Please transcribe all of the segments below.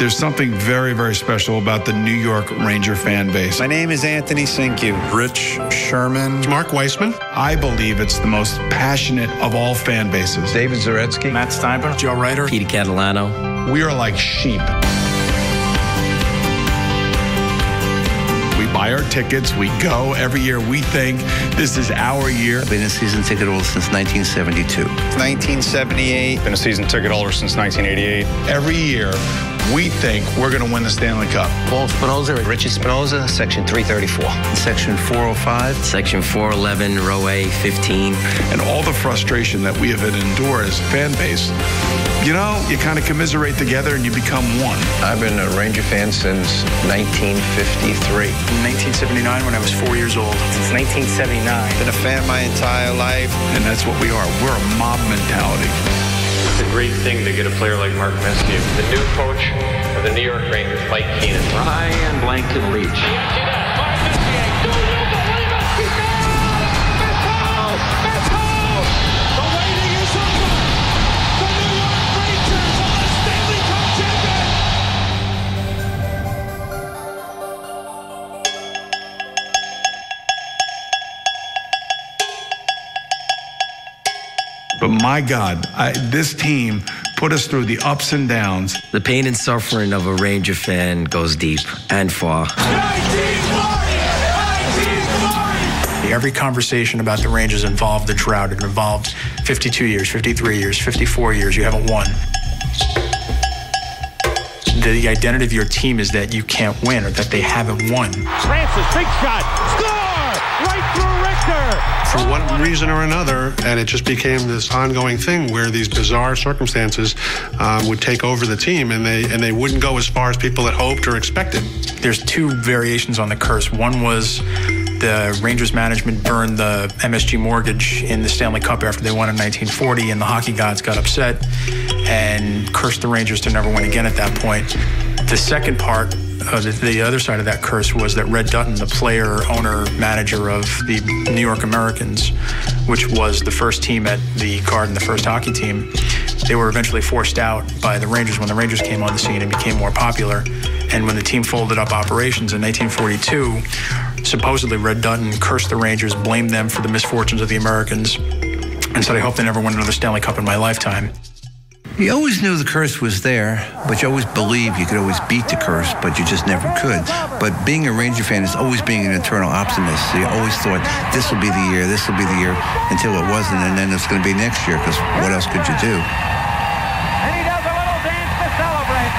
There's something very, very special about the New York Ranger fan base. My name is Anthony Cinque. Rich Sherman. Mark Weissman. I believe it's the most passionate of all fan bases. David Zaretsky. Matt Steinberg. Joe Ryder. Peter Catalano. We are like sheep. We buy our tickets, we go every year. We think this is our year. I've been a season ticket holder since 1972. 1978. Been a season ticket holder since 1988. Every year, we think we're going to win the Stanley Cup. Paul Spinoza. Richard Spinoza, Section 334. Section 405. Section 411, row A, 15. And all the frustration that we have had to endure as a fan base, you know, you kind of commiserate together and you become one. I've been a Ranger fan since 1953. In 1979 when I was 4 years old. Since 1979. Been a fan my entire life. And that's what we are. We're a mob mentality. It's a great thing to get a player like Mark Messier. The new coach of the New York Rangers, Mike Keenan. Ryan Blankenreach. Mark Messier, do you believe it? He does! Missile! The waiting is over! The New York Rangers are the Stanley Cup But my God, this team put us through the ups and downs. The pain and suffering of a Ranger fan goes deep and far. Every conversation about the Rangers involved the drought. It involved 52 years, 53 years, 54 years. You haven't won. The identity of your team is that you can't win or that they haven't won. Francis, big shot, score! Right through Richter! For one reason or another, and it just became this ongoing thing where these bizarre circumstances would take over the team, and they wouldn't go as far as people had hoped or expected. There's two variations on the curse. One was the Rangers management burned the MSG mortgage in the Stanley Cup after they won in 1940, and the hockey gods got upset and cursed the Rangers to never win again at that point. The second part, the other side of that curse, was that Red Dutton, the player, owner, manager of the New York Americans, which was the first team at the Garden, the first hockey team, they were eventually forced out by the Rangers when the Rangers came on the scene and became more popular. And when the team folded up operations in 1942, supposedly Red Dutton cursed the Rangers, blamed them for the misfortunes of the Americans, and said, I hope they never win another Stanley Cup in my lifetime. You always knew the curse was there, but you always believed you could always beat the curse, but you just never could. But being a Ranger fan is always being an eternal optimist. So you always thought, this will be the year, until it wasn't, and then it's going to be next year, because what else could you do? And he does a little dance to celebrate.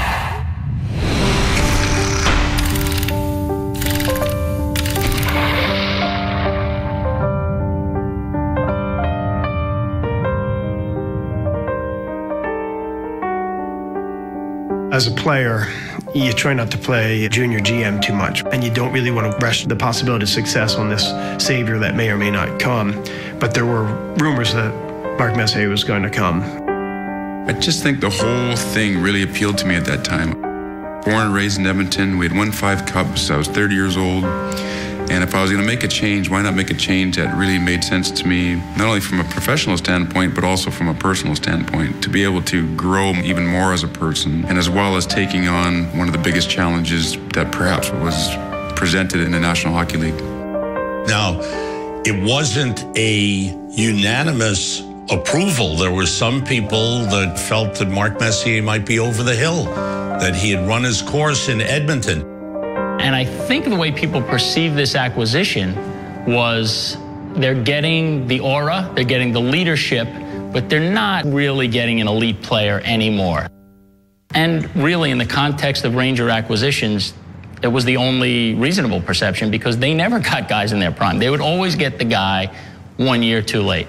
As a player, you try not to play junior GM too much, and you don't really want to rush the possibility of success on this savior that may or may not come. But there were rumors that Mark Messier was going to come. I just think the whole thing really appealed to me at that time. Born and raised in Edmonton, we had won 5 cups. I was 30 years old. And if I was going to make a change, why not make a change that really made sense to me, not only from a professional standpoint, but also from a personal standpoint, to be able to grow even more as a person, and as well as taking on one of the biggest challenges that perhaps was presented in the National Hockey League. Now, it wasn't a unanimous approval. There were some people that felt that Mark Messier might be over the hill, that he had run his course in Edmonton. And I think the way people perceive this acquisition was they're getting the aura, they're getting the leadership, but they're not really getting an elite player anymore. And really, in the context of Ranger acquisitions, it was the only reasonable perception because they never got guys in their prime. They would always get the guy 1 year too late.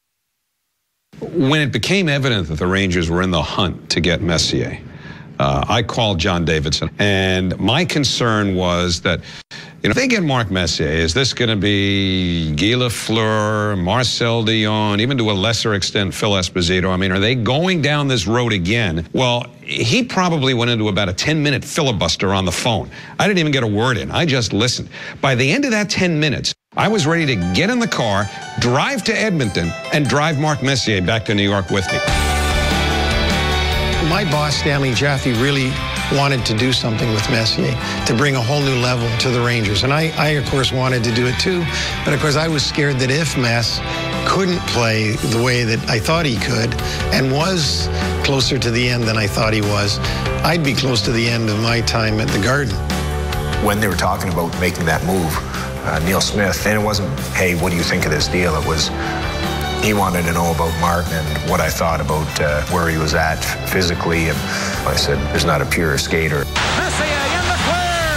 When it became evident that the Rangers were in the hunt to get Messier, I called John Davidson, and my concern was that, if they get Mark Messier, is this going to be Guy Lafleur, Marcel Dion, even to a lesser extent Phil Esposito? I mean, are they going down this road again? Well, he probably went into about a 10-minute filibuster on the phone. I didn't even get a word in. I just listened. By the end of that 10 minutes, I was ready to get in the car, drive to Edmonton, and drive Mark Messier back to New York with me. My boss, Stanley Jaffe, really wanted to do something with Messier, to bring a whole new level to the Rangers. And I of course, wanted to do it too. But of course, I was scared that if Mess couldn't play the way that I thought he could and was closer to the end than I thought he was, I'd be close to the end of my time at the Garden. When they were talking about making that move, Neil Smith, and it wasn't, hey, what do you think of this deal? It was, he wanted to know about Mark and what I thought about where he was at physically. And I said, there's not a pure skater. Messier in the clear!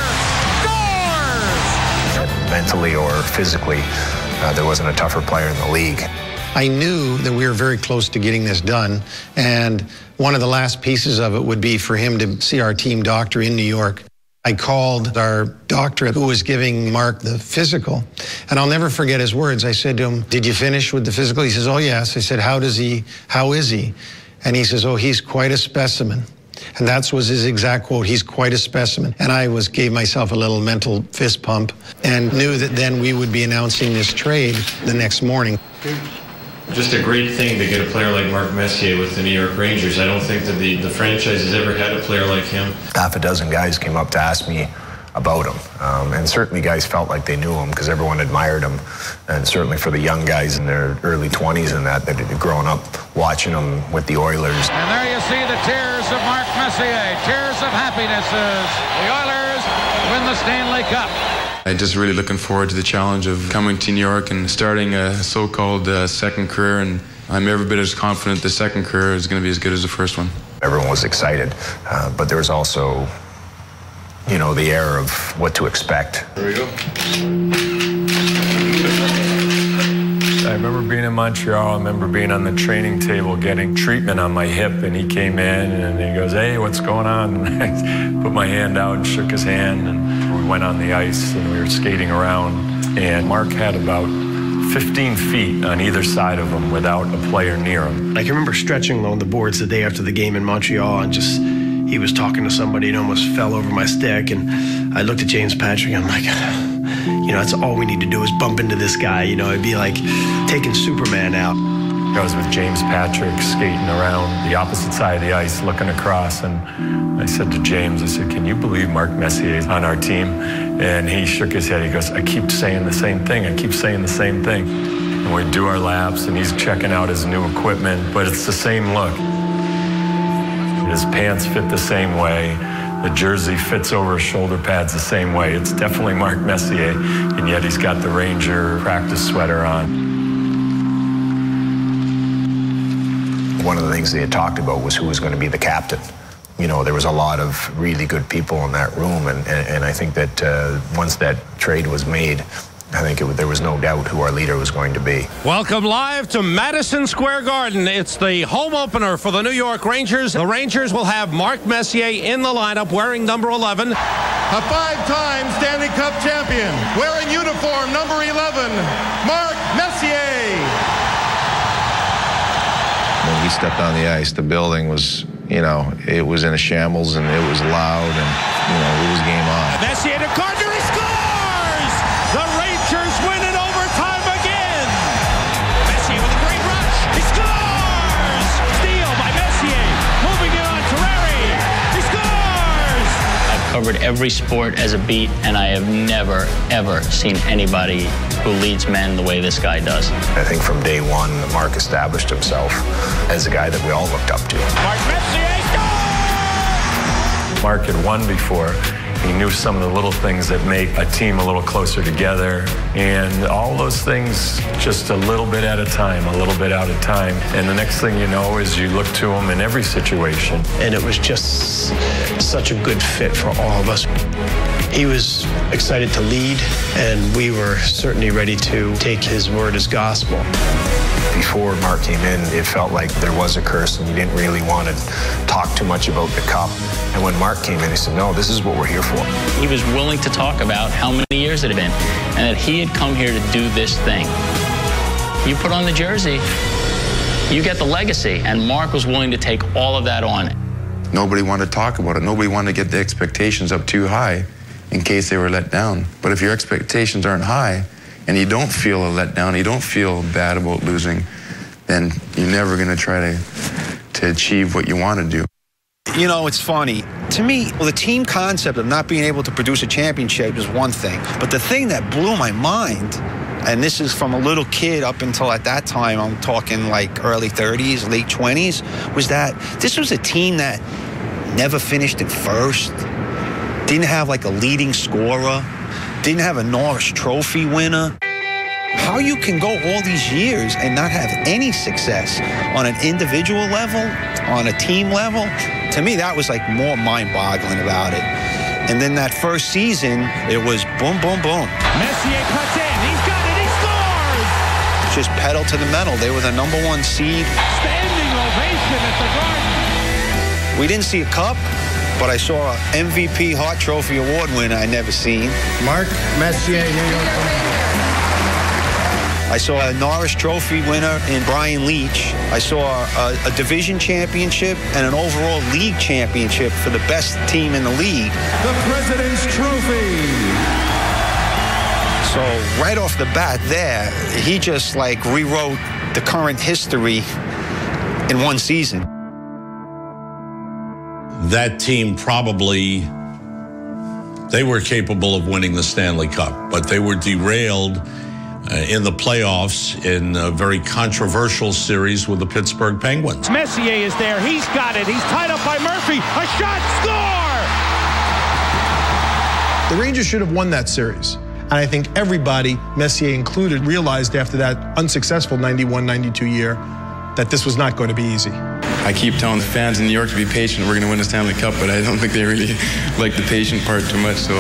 Scores! Mentally or physically, there wasn't a tougher player in the league. I knew that we were very close to getting this done, and one of the last pieces of it would be for him to see our team doctor in New York. I called our doctor who was giving Mark the physical, and I'll never forget his words. I said to him, did you finish with the physical? He says, oh yes. I said, how is he? And he says, oh, he's quite a specimen. And that was his exact quote, he's quite a specimen. And I gave myself a little mental fist pump and knew that then we would be announcing this trade the next morning. Just a great thing to get a player like Mark Messier with the New York Rangers. I don't think that the franchise has ever had a player like him. Half a dozen guys came up to ask me about him. And certainly guys felt like they knew him because everyone admired him. And certainly for the young guys in their early 20s and that had grown up watching him with the Oilers. And there you see the tears of Mark Messier, tears of happiness as the Oilers win the Stanley Cup. I'm just really looking forward to the challenge of coming to New York and starting a so-called second career, and I'm every bit as confident the second career is going to be as good as the first one. Everyone was excited, but there was also, you know, the air of what to expect. There we go. I remember being in Montreal. I remember being on the training table getting treatment on my hip, and he came in and he goes, hey, what's going on? And I put my hand out and shook his hand, and we went on the ice and we were skating around, and Mark had about 15 feet on either side of him without a player near him. I can remember stretching along the boards the day after the game in Montreal, and just he was talking to somebody and almost fell over my stick, and I looked at James Patrick and I'm like, you know, that's all we need to do is bump into this guy. You know, it'd be like taking Superman out. I was with James Patrick skating around the opposite side of the ice, looking across, and I said to James, I said, can you believe Mark Messier is on our team? And he shook his head. He goes, I keep saying the same thing. I keep saying the same thing. And we do our laps, and he's checking out his new equipment, but it's the same look. His pants fit the same way. The jersey fits over his shoulder pads the same way. It's definitely Mark Messier, and yet he's got the Ranger practice sweater on. One of the things they had talked about was who was going to be the captain. You know, there was a lot of really good people in that room, and I think that once that trade was made, I think there was no doubt who our leader was going to be. Welcome live to Madison Square Garden. It's the home opener for the New York Rangers. The Rangers will have Mark Messier in the lineup wearing number 11. A five-time Stanley Cup champion, wearing uniform number 11, Mark Messier. When he stepped on the ice, the building was, you know, it was in a shambles, and it was loud, and, you know, it was game on. Messier to Gardner, he scores! The Rangers win in overtime again! Messier with a great rush, he scores! Steal by Messier, moving it on Terreri, he scores! I've covered every sport as a beat, and I have never, ever seen anybody who leads men the way this guy does. I think from day one, Mark established himself as a guy that we all looked up to. Mark Messier scores! Mark had won before. He knew some of the little things that make a team a little closer together, and all those things just a little bit at a time, a little bit at a time. And the next thing you know is you look to him in every situation. And it was just such a good fit for all of us. He was excited to lead, and we were certainly ready to take his word as gospel. Before Mark came in, it felt like there was a curse, and you didn't really want to talk too much about the cup. And when Mark came in, he said, no, this is what we're here for. He was willing to talk about how many years it had been, and that he had come here to do this thing. You put on the jersey, you get the legacy, and Mark was willing to take all of that on. Nobody wanted to talk about it. Nobody wanted to get the expectations up too high in case they were let down. But if your expectations aren't high and you don't feel a letdown, you don't feel bad about losing, then you're never going to try to achieve what you want to do. You know, it's funny. To me, the team concept of not being able to produce a championship is one thing. But the thing that blew my mind, and this is from a little kid up until at that time, I'm talking like early 30s, late 20s, was that this was a team that never finished in first, didn't have like a leading scorer, didn't have a Norris Trophy winner. How you can go all these years and not have any success on an individual level, on a team level, to me, that was like more mind-boggling about it. And then that first season, it was boom, boom, boom. Messier cuts in. He's got it. He scores! Just pedal to the metal. They were the #1 seed. Standing ovation at the Garden. We didn't see a cup, but I saw an MVP Hart Trophy Award winner I never seen. Mark Messier, New York. I saw a Norris Trophy winner in Brian Leach. I saw a division championship and an overall league championship for the best team in the league. The President's Trophy. So right off the bat there, he just like rewrote the current history in one season. That team probably, they were capable of winning the Stanley Cup, but they were derailed in the playoffs in a very controversial series with the Pittsburgh Penguins. Messier is there. He's got it. He's tied up by Murphy. A shot, score! The Rangers should have won that series. And I think everybody, Messier included, realized after that unsuccessful 91-92 year that this was not going to be easy. I keep telling the fans in New York to be patient. We're going to win the Stanley Cup, but I don't think they really like the patient part too much, so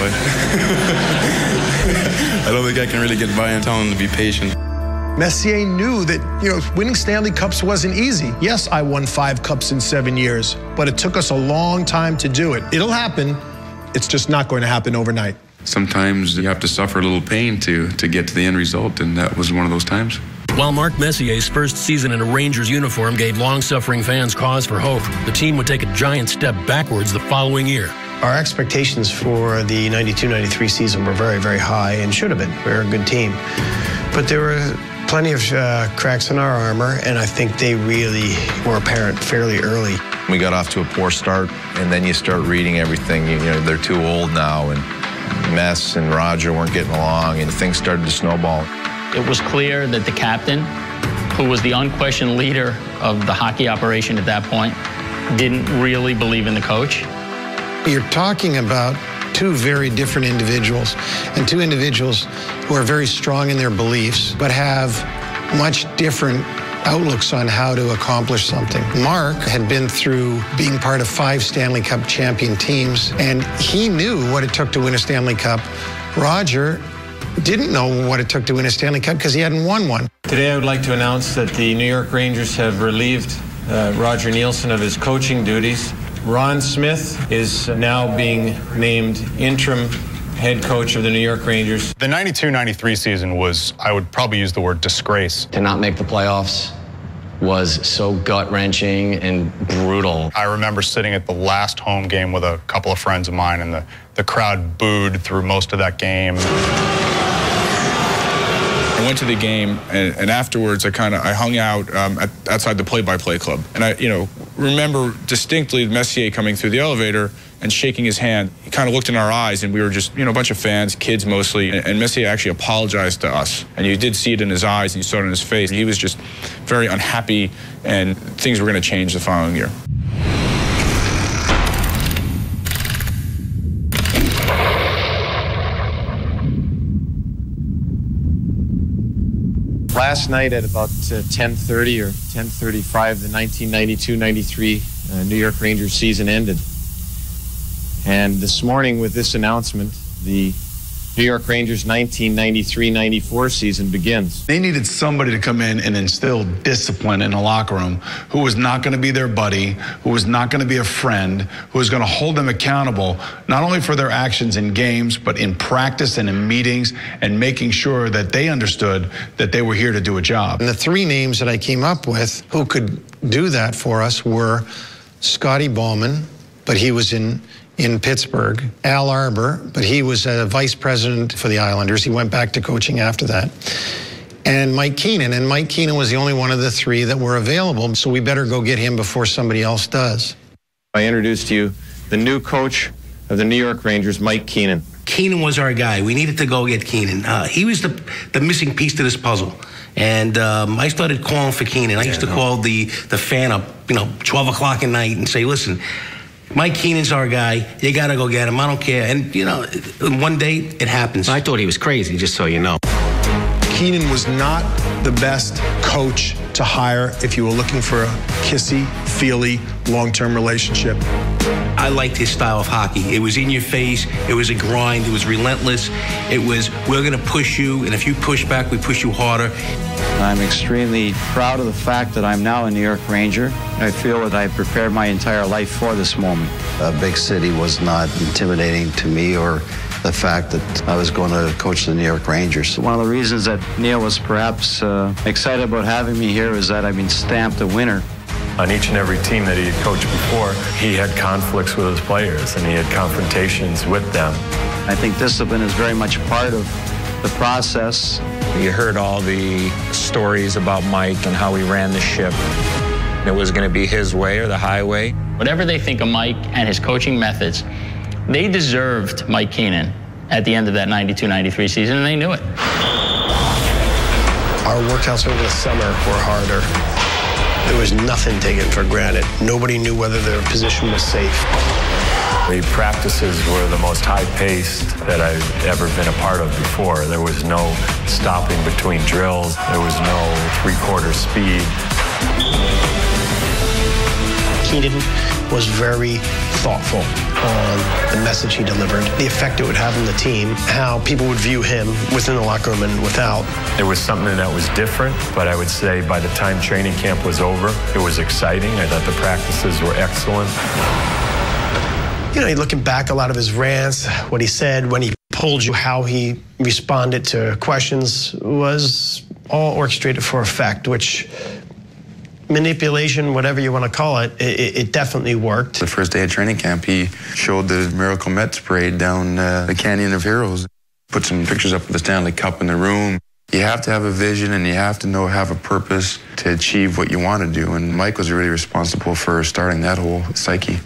I don't think I can really get by and tell them to be patient. Messier knew that, winning Stanley Cups wasn't easy. Yes, I won 5 cups in 7 years, but it took us a long time to do it. It'll happen. It's just not going to happen overnight. Sometimes you have to suffer a little pain to get to the end result, and that was one of those times. While Mark Messier's first season in a Rangers uniform gave long-suffering fans cause for hope, the team would take a giant step backwards the following year. Our expectations for the 92-93 season were very, very high and should have been. We were a good team. But there were plenty of cracks in our armor, and I think they really were apparent fairly early. We got off to a poor start, and then you start reading everything. They're too old now, and Mess and Roger weren't getting along, and things started to snowball. It was clear that the captain, who was the unquestioned leader of the hockey operation at that point, didn't really believe in the coach. You're talking about two very different individuals, and two individuals who are very strong in their beliefs, but have much different outlooks on how to accomplish something. Mark had been through being part of 5 Stanley Cup champion teams, and he knew what it took to win a Stanley Cup. Roger didn't know what it took to win a Stanley Cup because he hadn't won one. Today I would like to announce that the New York Rangers have relieved Roger Nielsen of his coaching duties. Ron Smith is now being named interim head coach of the New York Rangers. The 92-93 season was, I would probably use the word disgrace. To not make the playoffs was so gut-wrenching and brutal. I remember sitting at the last home game with a couple of friends of mine, and the crowd booed through most of that game. I went to the game, and afterwards I hung out outside the play-by-play club. And I remember distinctly Messier coming through the elevator and shaking his hand. He kind of looked in our eyes, and we were just, a bunch of fans, kids mostly. And Messier actually apologized to us. And you did see it in his eyes, and you saw it in his face. He was just very unhappy, and things were going to change the following year. Last night at about 10:30 or 10:35, the 1992-93 New York Rangers season ended. And this morning with this announcement, the New York Rangers 1993-94 season begins. They needed somebody to come in and instill discipline in the locker room who was not going to be their buddy, who was not going to be a friend, who was going to hold them accountable, not only for their actions in games, but in practice and in meetings, and making sure that they understood that they were here to do a job. And the 3 names that I came up with who could do that for us were Scotty Bowman, but he was in Pittsburgh, Al Arbor, but he was a vice president for the Islanders. He went back to coaching after that. And Mike Keenan, and Mike Keenan was the only one of the 3 that were available, so we better go get him before somebody else does. I introduce to you the new coach of the New York Rangers, Mike Keenan. Keenan was our guy. We needed to go get Keenan. He was the missing piece to this puzzle. And I started calling for Keenan. I used to call the fan up, 12 o'clock at night and say, listen, Mike Keenan's our guy. You got to go get him. I don't care. And, one day it happens. I thought he was crazy, just so you know. Keenan was not the best coach to hire if you were looking for a kissy, feely, long-term relationship. I liked his style of hockey. It was in your face. It was a grind. It was relentless. It was, we're going to push you, and if you push back, we push you harder. I'm extremely proud of the fact that I'm now a New York Ranger. I feel that I prepared my entire life for this moment. A big city was not intimidating to me, or the fact that I was going to coach the New York Rangers. One of the reasons that Neil was perhaps excited about having me here is that I've been stamped a winner. On each and every team that he had coached before, he had conflicts with his players and he had confrontations with them. I think discipline is very much part of the process. You heard all the stories about Mike and how he ran the ship. It was going to be his way or the highway. Whatever they think of Mike and his coaching methods, they deserved Mike Keenan at the end of that 92-93 season, and they knew it. Our workouts over the summer were harder. There was nothing taken for granted. Nobody knew whether their position was safe. The practices were the most high-paced that I've ever been a part of before. There was no stopping between drills. There was no three-quarter speed. Keenan was very thoughtful on the message he delivered, the effect it would have on the team, how people would view him within the locker room and without. It was something that was different, but I would say by the time training camp was over, it was exciting. I thought the practices were excellent. Looking back, a lot of his rants, what he said, when he pulled you, how he responded to questions was all orchestrated for effect, which manipulation, whatever you want to call it, it definitely worked. The first day of training camp, he showed the Miracle Mets parade down the Canyon of Heroes. Put some pictures up of the Stanley Cup in the room. You have to have a vision and you have to have a purpose to achieve what you want to do. And Mike was really responsible for starting that whole psyche.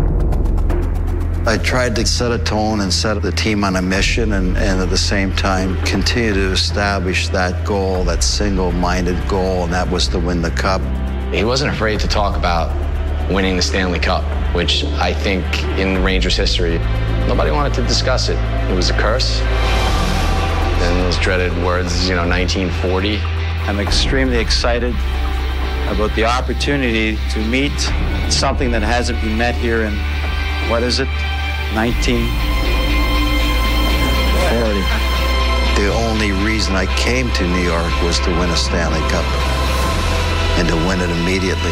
I tried to set a tone and set the team on a mission and at the same time continue to establish that goal, that single-minded goal, and that was to win the Cup. He wasn't afraid to talk about winning the Stanley Cup, which I think in Rangers history, nobody wanted to discuss it. It was a curse. And those dreaded words, 1940. I'm extremely excited about the opportunity to meet something that hasn't been met here in, 1940. The only reason I came to New York was to win a Stanley Cup and to win it immediately.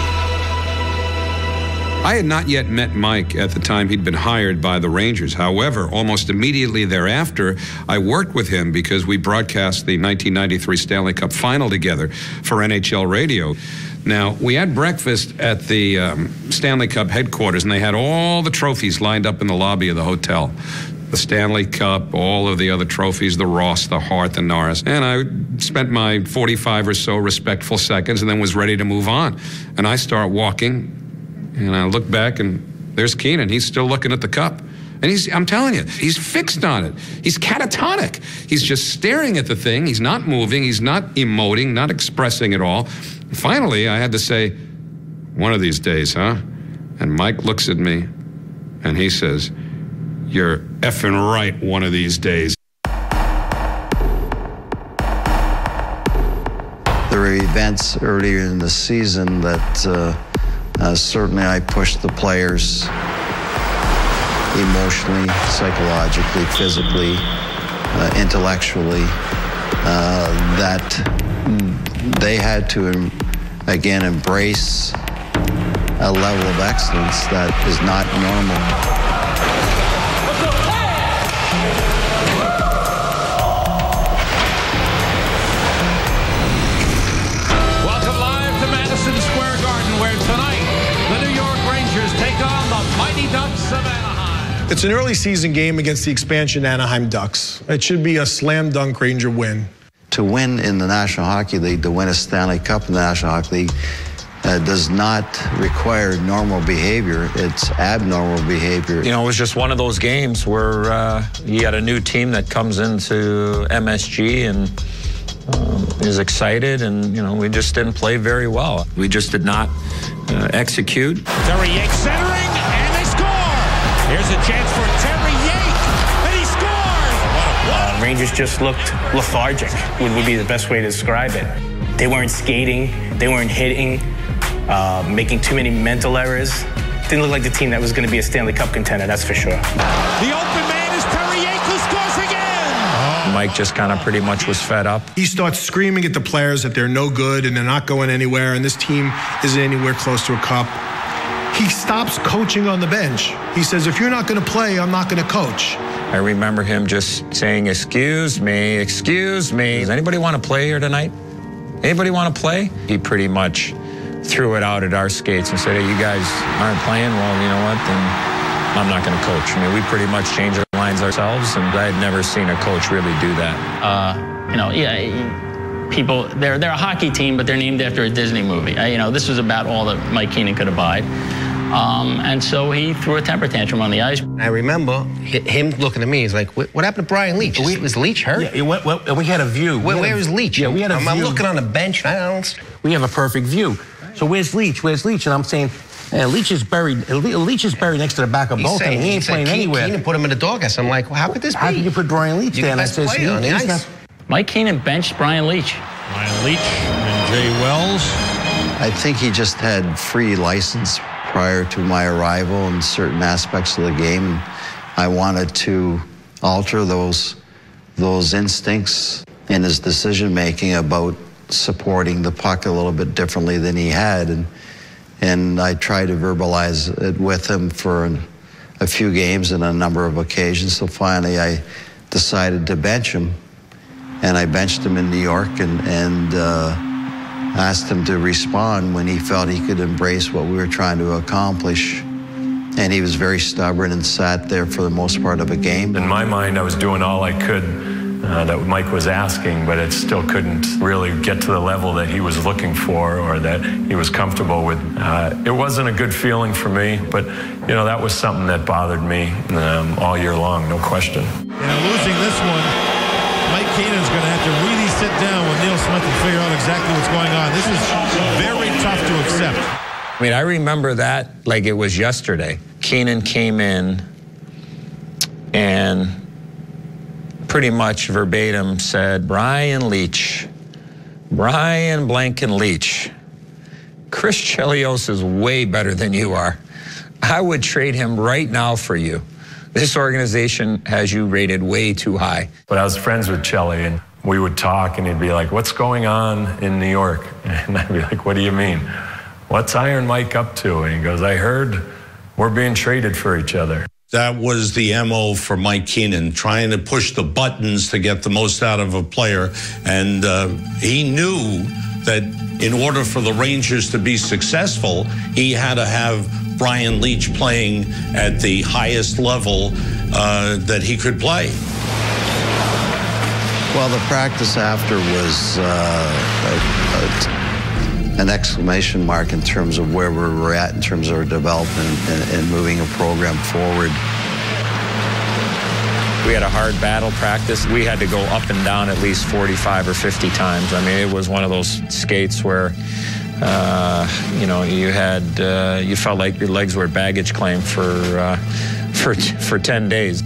I had not yet met Mike at the time he'd been hired by the Rangers. However, almost immediately thereafter, I worked with him because we broadcast the 1993 Stanley Cup Final together for NHL Radio. Now, we had breakfast at the Stanley Cup headquarters, and they had all the trophies lined up in the lobby of the hotel. The Stanley Cup, all of the other trophies, the Ross, the Hart, the Norris. And I spent my 45 or so respectful seconds and then was ready to move on. And I start walking, and I look back, and there's Keenan. He's still looking at the cup. And I'm telling you, he's fixed on it. He's catatonic. He's just staring at the thing. He's not moving. He's not emoting, not expressing at all. Finally, I had to say, one of these days, huh? And Mike looks at me, and he says, "You're effing right one of these days." There were events earlier in the season that certainly I pushed the players emotionally, psychologically, physically, intellectually, that they had to, again, embrace a level of excellence that is not normal. Welcome live to Madison Square Garden, where tonight the New York Rangers take on the Mighty Ducks of Anaheim. It's an early season game against the expansion Anaheim Ducks. It should be a slam dunk Ranger win. To win in the National Hockey League, to win a Stanley Cup in the National Hockey League, does not require normal behavior. It's abnormal behavior. You know, it was just one of those games where you got a new team that comes into MSG and is excited, and, you know, we just didn't play very well. We just did not execute. Terry Yake centering, and they score! Here's a chance for Terry Yake, and he scores! Rangers just looked lethargic, would be the best way to describe it. They weren't skating, they weren't hitting, making too many mental errors. Didn't look like the team that was going to be a Stanley Cup contender, that's for sure. The open man is Terry Yake, who scores again! Mike just kind of pretty much was fed up. He starts screaming at the players that they're no good and they're not going anywhere, and this team isn't anywhere close to a cup. He stops coaching on the bench. He says, if you're not going to play, I'm not going to coach. I remember him just saying, excuse me, excuse me. Does anybody want to play here tonight? Anybody want to play? He pretty much threw it out at our skates and said, hey, you guys aren't playing? Well, you know what, then I'm not going to coach. I mean, we pretty much changed our lines ourselves, and I had never seen a coach really do that. You know, yeah, people, they're a hockey team, but they're named after a Disney movie. You know, this was about all that Mike Keenan could abide. And so he threw a temper tantrum on the ice. I remember him looking at me. He's like, "What happened to Brian Leach? Was Leach hurt?" Yeah, we had a view. Where was Leach? Yeah, we had a view. I'm looking on the bench. We have a perfect view. So where's Leach? Where's Leach? And I'm saying, Leach is buried. Leach is buried next to the back of both, and he ain't playing anywhere. Keenan put him in the doghouse. I'm like, well, how could this be? How could you put Brian Leach there? And I says, on the ice. Mike Keenan benched Brian Leach. Brian Leach and Jay Wells. I think he just had free license prior to my arrival in certain aspects of the game. I wanted to alter those instincts in his decision-making about supporting the puck a little bit differently than he had. And I tried to verbalize it with him for a few games and a number of occasions. So finally I decided to bench him. And I benched him in New York and asked him to respond when he felt he could embrace what we were trying to accomplish. And he was very stubborn and sat there for the most part of a game. In my mind, I was doing all I could that Mike was asking, but it still couldn't really get to the level that he was looking for or that he was comfortable with. It wasn't a good feeling for me, but you know, that was something that bothered me all year long, no question. And losing this one, Mike Keenan's going to have to really sit down with Neil Smith and figure out exactly what's going on. This is very tough to accept. I mean, I remember that like it was yesterday. Keenan came in and pretty much verbatim said, Brian Leach, Brian Blanken Leach, Chris Chelios is way better than you are. I would trade him right now for you. This organization has you rated way too high. But I was friends with Chelly, and we would talk, and he'd be like, what's going on in New York? And I'd be like, what do you mean? What's Iron Mike up to? And he goes, I heard we're being traded for each other. That was the MO for Mike Keenan, trying to push the buttons to get the most out of a player. And he knew that in order for the Rangers to be successful, he had to have Brian Leach playing at the highest level that he could play. Well, the practice after was an exclamation mark in terms of where we were at in terms of our development and moving a program forward. We had a hard battle practice. We had to go up and down at least 45 or 50 times. I mean, it was one of those skates where, you know, you felt like your legs were baggage claim for 10 days.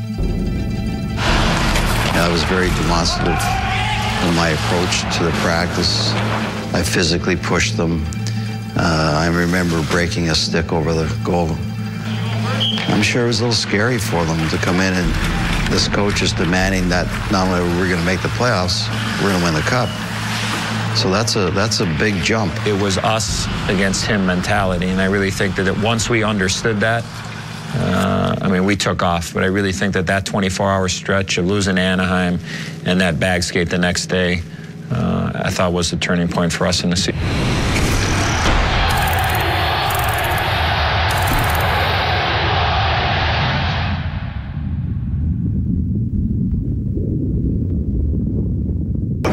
I was very demonstrative in my approach to the practice. I physically pushed them. I remember breaking a stick over the goal. I'm sure it was a little scary for them to come in, and this coach is demanding that not only we're going to make the playoffs, we're going to win the cup. So that's a big jump. It was us against him mentality, and I really think that once we understood that, I mean, we took off, but I really think that 24-hour stretch of losing Anaheim and that bag skate the next day, I thought was the turning point for us in the season.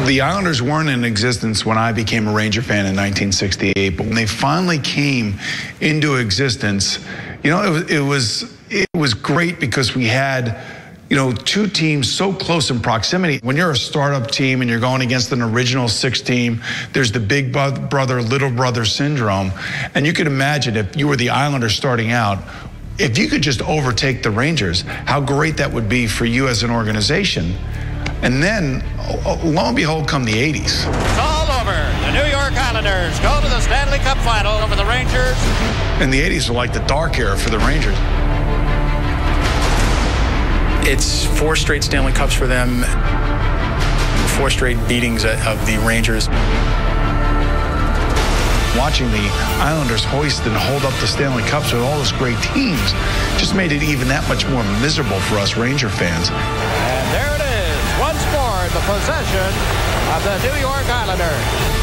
The Islanders weren't in existence when I became a Ranger fan in 1968, but when they finally came into existence, you know, it was great because we had, you know, two teams so close in proximity. When you're a startup team and you're going against an original six team, there's the big brother, little brother syndrome. And you could imagine if you were the Islanders starting out, if you could just overtake the Rangers, how great that would be for you as an organization. And then, lo and behold, come the 80s. It's all over. The New York Islanders go to the Stanley Cup final over the Rangers. And the 80s were like the dark era for the Rangers. It's 4 straight Stanley Cups for them, 4 straight beatings of the Rangers. Watching the Islanders hoist and hold up the Stanley Cups with all those great teams just made it even that much more miserable for us Ranger fans. And there it is, once more in the possession of the New York Islanders.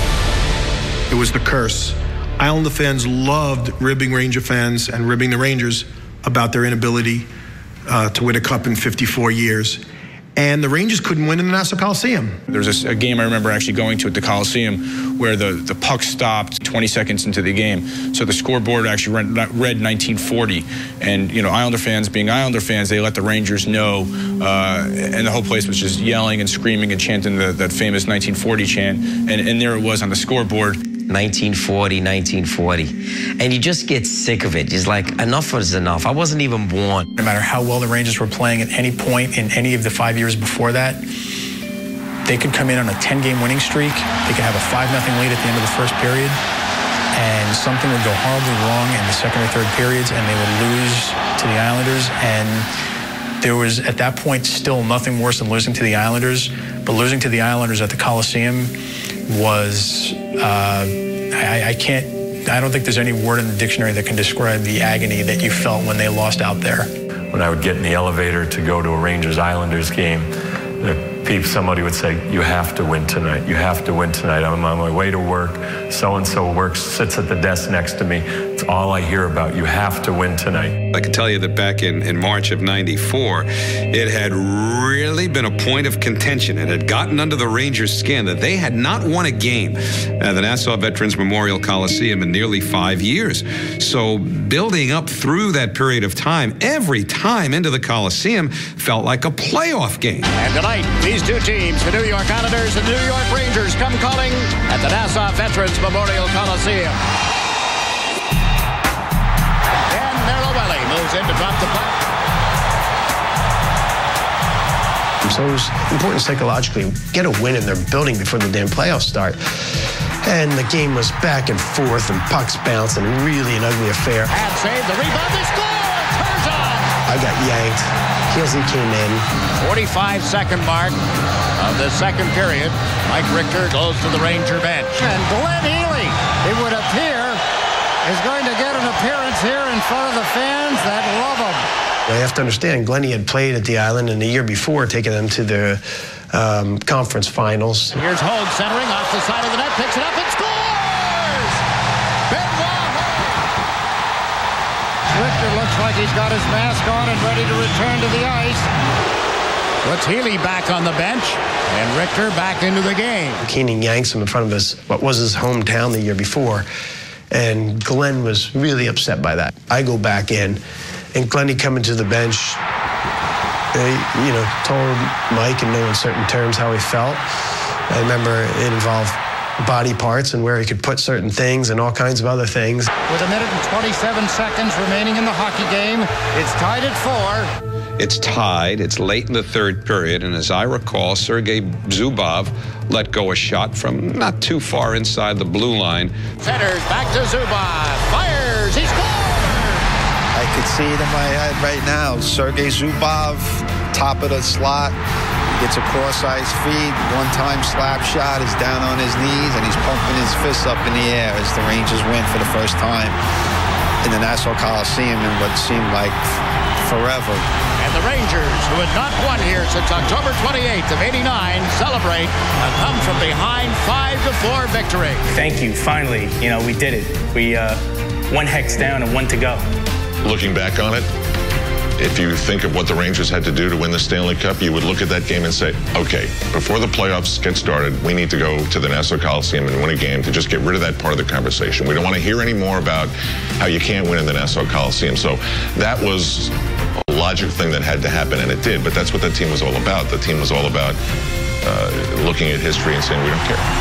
It was the curse. Islander fans loved ribbing Ranger fans and ribbing the Rangers about their inability to win a cup in 54 years. And the Rangers couldn't win in the Nassau Coliseum. There was a game I remember actually going to at the Coliseum where the puck stopped 20 seconds into the game. So the scoreboard actually read 1940. And, you know, Islander fans being Islander fans, they let the Rangers know. And the whole place was just yelling and screaming and chanting that famous 1940 chant. And there it was on the scoreboard. 1940, 1940. And you just get sick of it. It's like, enough is enough. I wasn't even born. No matter how well the Rangers were playing at any point in any of the 5 years before that, they could come in on a 10-game winning streak. They could have a 5-0 lead at the end of the first period, and something would go horribly wrong in the second or third periods, and they would lose to the Islanders. And there was, at that point, still nothing worse than losing to the Islanders. But losing to the Islanders at the Coliseum was, I don't think there's any word in the dictionary that can describe the agony that you felt when they lost out there. When I would get in the elevator to go to a Rangers-Islanders game, somebody would say, you have to win tonight. You have to win tonight. I'm on my way to work. So-and-so sits at the desk next to me. It's all I hear about. You have to win tonight. I can tell you that back in March of '94, it had really been a point of contention. It had gotten under the Rangers' skin that they had not won a game at the Nassau Veterans Memorial Coliseum in nearly 5 years. So building up through that period of time, every time into the Coliseum felt like a playoff game. And tonight, these two teams, the New York Islanders and the New York Rangers, come calling at the Nassau Veterans Memorial Coliseum. And Nerlowelli moves in to drop the puck. So it was important psychologically, get a win in their building before the damn playoffs start. And the game was back and forth and pucks bouncing, really an ugly affair. And save the rebound, they score! Turgeon! I got yanked. Healey came in. 45-second mark of the second period. Mike Richter goes to the Ranger bench. And Glenn Healy, it would appear, is going to get an appearance here in front of the fans that love him. I have to understand, Glennie had played at the Island and the year before, taking them to the conference finals. Here's Hogue centering off the side of the net, picks it up and scores! Benoit Richter looks like he's got his mask on and ready to return to the ice. Puts Healy back on the bench, and Richter back into the game. Keenan yanks him in front of what was his hometown the year before, and Glenn was really upset by that. I go back in, and Glennie coming to the bench, told Mike in no uncertain terms how he felt. I remember it involved body parts and where he could put certain things and all kinds of other things. With 1 minute and 27 seconds remaining in the hockey game, it's tied at 4. It's tied. It's late in the third period, and as I recall, Sergei Zubov let go a shot from not too far inside the blue line. Centers back to Zubov. Fires. He scores! I could see it in my head right now. Sergei Zubov, top of the slot. Gets a cross-ice feed, one-time slap shot, is down on his knees, and he's pumping his fists up in the air as the Rangers win for the first time in the Nassau Coliseum in what seemed like forever. And the Rangers, who had not won here since October 28th of '89, celebrate a come-from-behind 5-4 victory. Thank you. Finally, we did it. We one hex down and one to go. Looking back on it, If you think of what the Rangers had to do to win the Stanley Cup, you would look at that game and say, okay, before the playoffs get started, we need to go to the Nassau Coliseum and win a game to just get rid of that part of the conversation. We don't want to hear any more about how you can't win in the Nassau Coliseum. So that was a logical thing that had to happen, and it did. But that's what the team was all about. The team was all about looking at history and saying, we don't care.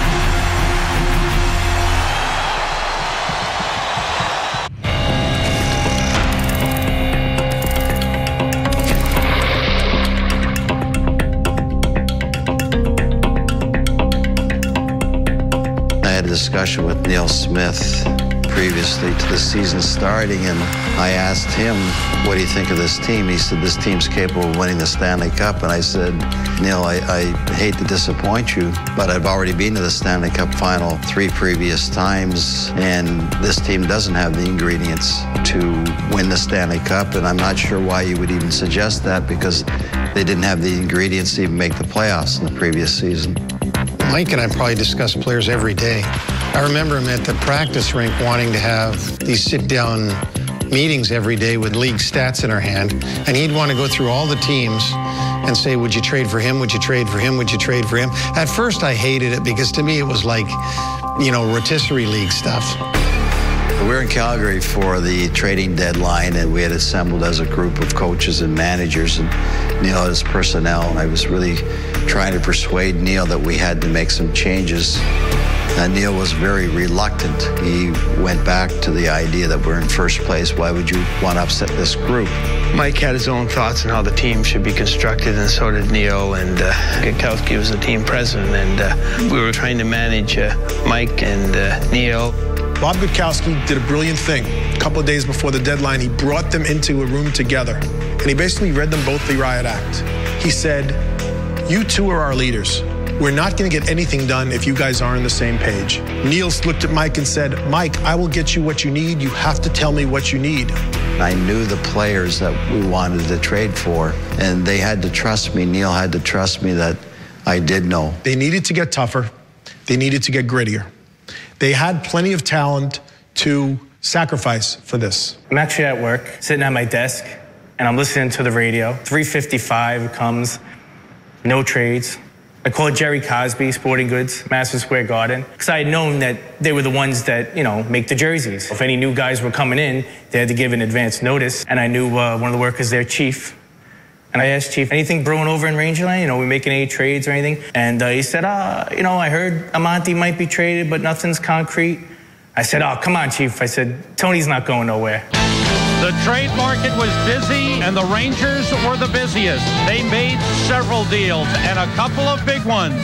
Discussion with Neil Smith previously to the season starting, and I asked him, what do you think of this team? He said, this team's capable of winning the Stanley Cup. And I said, Neil, I hate to disappoint you, but I've already been to the Stanley Cup final 3 previous times, and this team doesn't have the ingredients to win the Stanley Cup, and I'm not sure why you would even suggest that, because they didn't have the ingredients to even make the playoffs in the previous season. Mike and I probably discuss players every day. I remember him at the practice rink wanting to have these sit-down meetings every day with league stats in our hand, and he'd want to go through all the teams and say, would you trade for him? Would you trade for him? Would you trade for him? At first, I hated it because to me it was like, you know, rotisserie league stuff. We were in Calgary for the trading deadline, and we had assembled as a group of coaches and managers, and Neil had his personnel, and I was really trying to persuade Neil that we had to make some changes. And Neil was very reluctant. He went back to the idea that we're in first place. Why would you want to upset this group? Mike had his own thoughts on how the team should be constructed, and so did Neil, and Gakowski was the team president, and we were trying to manage Mike and Neil. Bob Gakowski did a brilliant thing. A couple of days before the deadline, he brought them into a room together, and he basically read them both the riot act. He said, you two are our leaders. We're not going to get anything done if you guys aren't on the same page. Neil looked at Mike and said, Mike, I will get you what you need. You have to tell me what you need. I knew the players that we wanted to trade for, and they had to trust me. Neil had to trust me that I did know. They needed to get tougher. They needed to get grittier. They had plenty of talent to sacrifice for this. I'm actually at work, sitting at my desk, and I'm listening to the radio. 3:55 comes, no trades. I called Jerry Cosby, Sporting Goods, Madison Square Garden, because I had known that they were the ones that, you know, make the jerseys. If any new guys were coming in, they had to give an advance notice. And I knew one of the workers there, Chief. And I asked Chief, anything brewing over in Rangerland? You know, we making any trades or anything? And he said, you know, I heard Amonte might be traded, but nothing's concrete. I said, oh, come on, Chief. I said, Tony's not going nowhere. The trade market was busy, and the Rangers were the busiest. They made several deals, and a couple of big ones.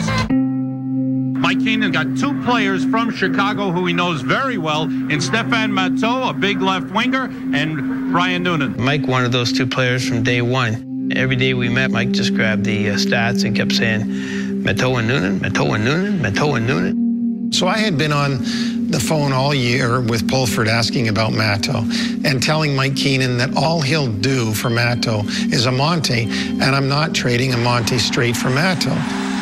Mike Keenan got 2 players from Chicago who he knows very well in Stefan Matteau, a big left winger, and Brian Noonan. Mike wanted those 2 players from day one. Every day we met, Mike just grabbed the stats and kept saying, Matteau and Noonan, Matteau and Noonan, Matteau and Noonan. So I had been on the phone all year with Pulford asking about Matteau and telling Mike Keenan that all he'll do for Matteau is Amonte, and I'm not trading Amonte straight for Matteau.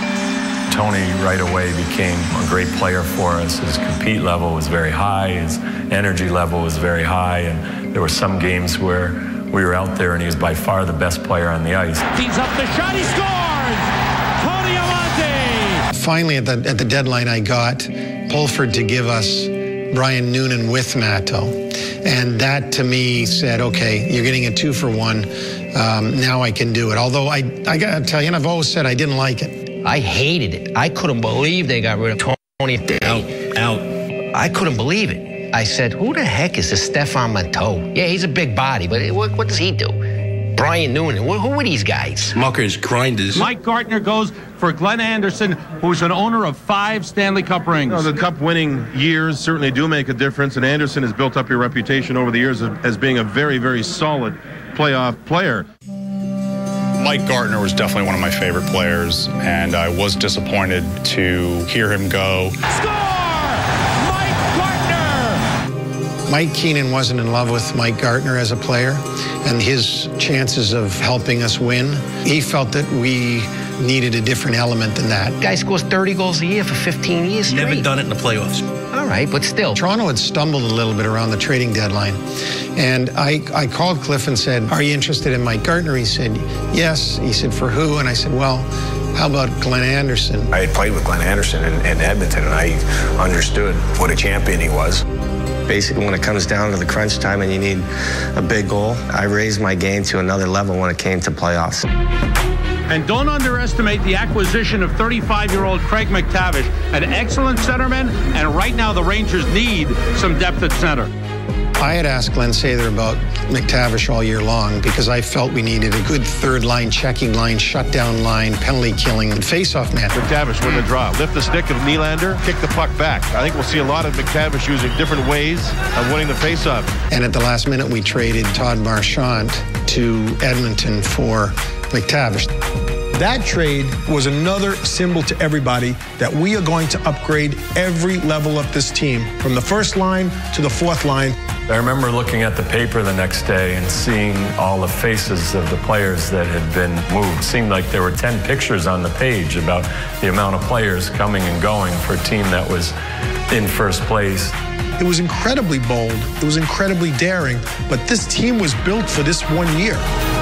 Tony right away became a great player for us. His compete level was very high, his energy level was very high, and there were some games where we were out there and he was by far the best player on the ice. Tees up the shot, he scores! Tony Amonte! Finally, at the deadline, I got Pulford to give us Brian Noonan with Matteau. And that, to me, said, okay, you're getting a 2-for-1. Now I can do it. Although I got to tell you, and I've always said I didn't like it. I hated it. I couldn't believe they got rid of Tony. Out. I couldn't believe it. I said, who the heck is this Stefan Matteau? Yeah, he's a big body, but what does he do? Brian Noonan, who are these guys? Muckers, grinders. Mike Gartner goes for Glenn Anderson, who's an owner of 5 Stanley Cup rings. No, the Cup-winning years certainly do make a difference, and Anderson has built up your reputation over the years as being a very, very solid playoff player. Mike Gartner was definitely one of my favorite players, and I was disappointed to hear him go. Mike Keenan wasn't in love with Mike Gartner as a player and his chances of helping us win. He felt that we needed a different element than that. Guy scores 30 goals a year for 15 years straight. Never done it in the playoffs. All right? But still. Toronto had stumbled a little bit around the trading deadline. And I called Cliff and said, are you interested in Mike Gartner? He said, yes. He said, for who? And I said, well, how about Glenn Anderson? I had played with Glenn Anderson in Edmonton, and I understood what a champion he was. Basically, when it comes down to the crunch time and you need a big goal, I raised my game to another level when it came to playoffs. And don't underestimate the acquisition of 35-year-old Craig MacTavish, an excellent centerman, and right now the Rangers need some depth at center. I had asked Glenn Sather about MacTavish all year long because I felt we needed a good third line, checking line, shutdown line, penalty killing, and face-off man. MacTavish with a draw. Lift the stick of Nylander, kick the puck back. I think we'll see a lot of MacTavish using different ways of winning the face-off. And at the last minute, we traded Todd Marchant to Edmonton for MacTavish. That trade was another symbol to everybody that we are going to upgrade every level of this team, from the first line to the fourth line. I remember looking at the paper the next day and seeing all the faces of the players that had been moved. It seemed like there were 10 pictures on the page about the amount of players coming and going for a team that was in first place. It was incredibly bold. It was incredibly daring. But this team was built for this 1 year.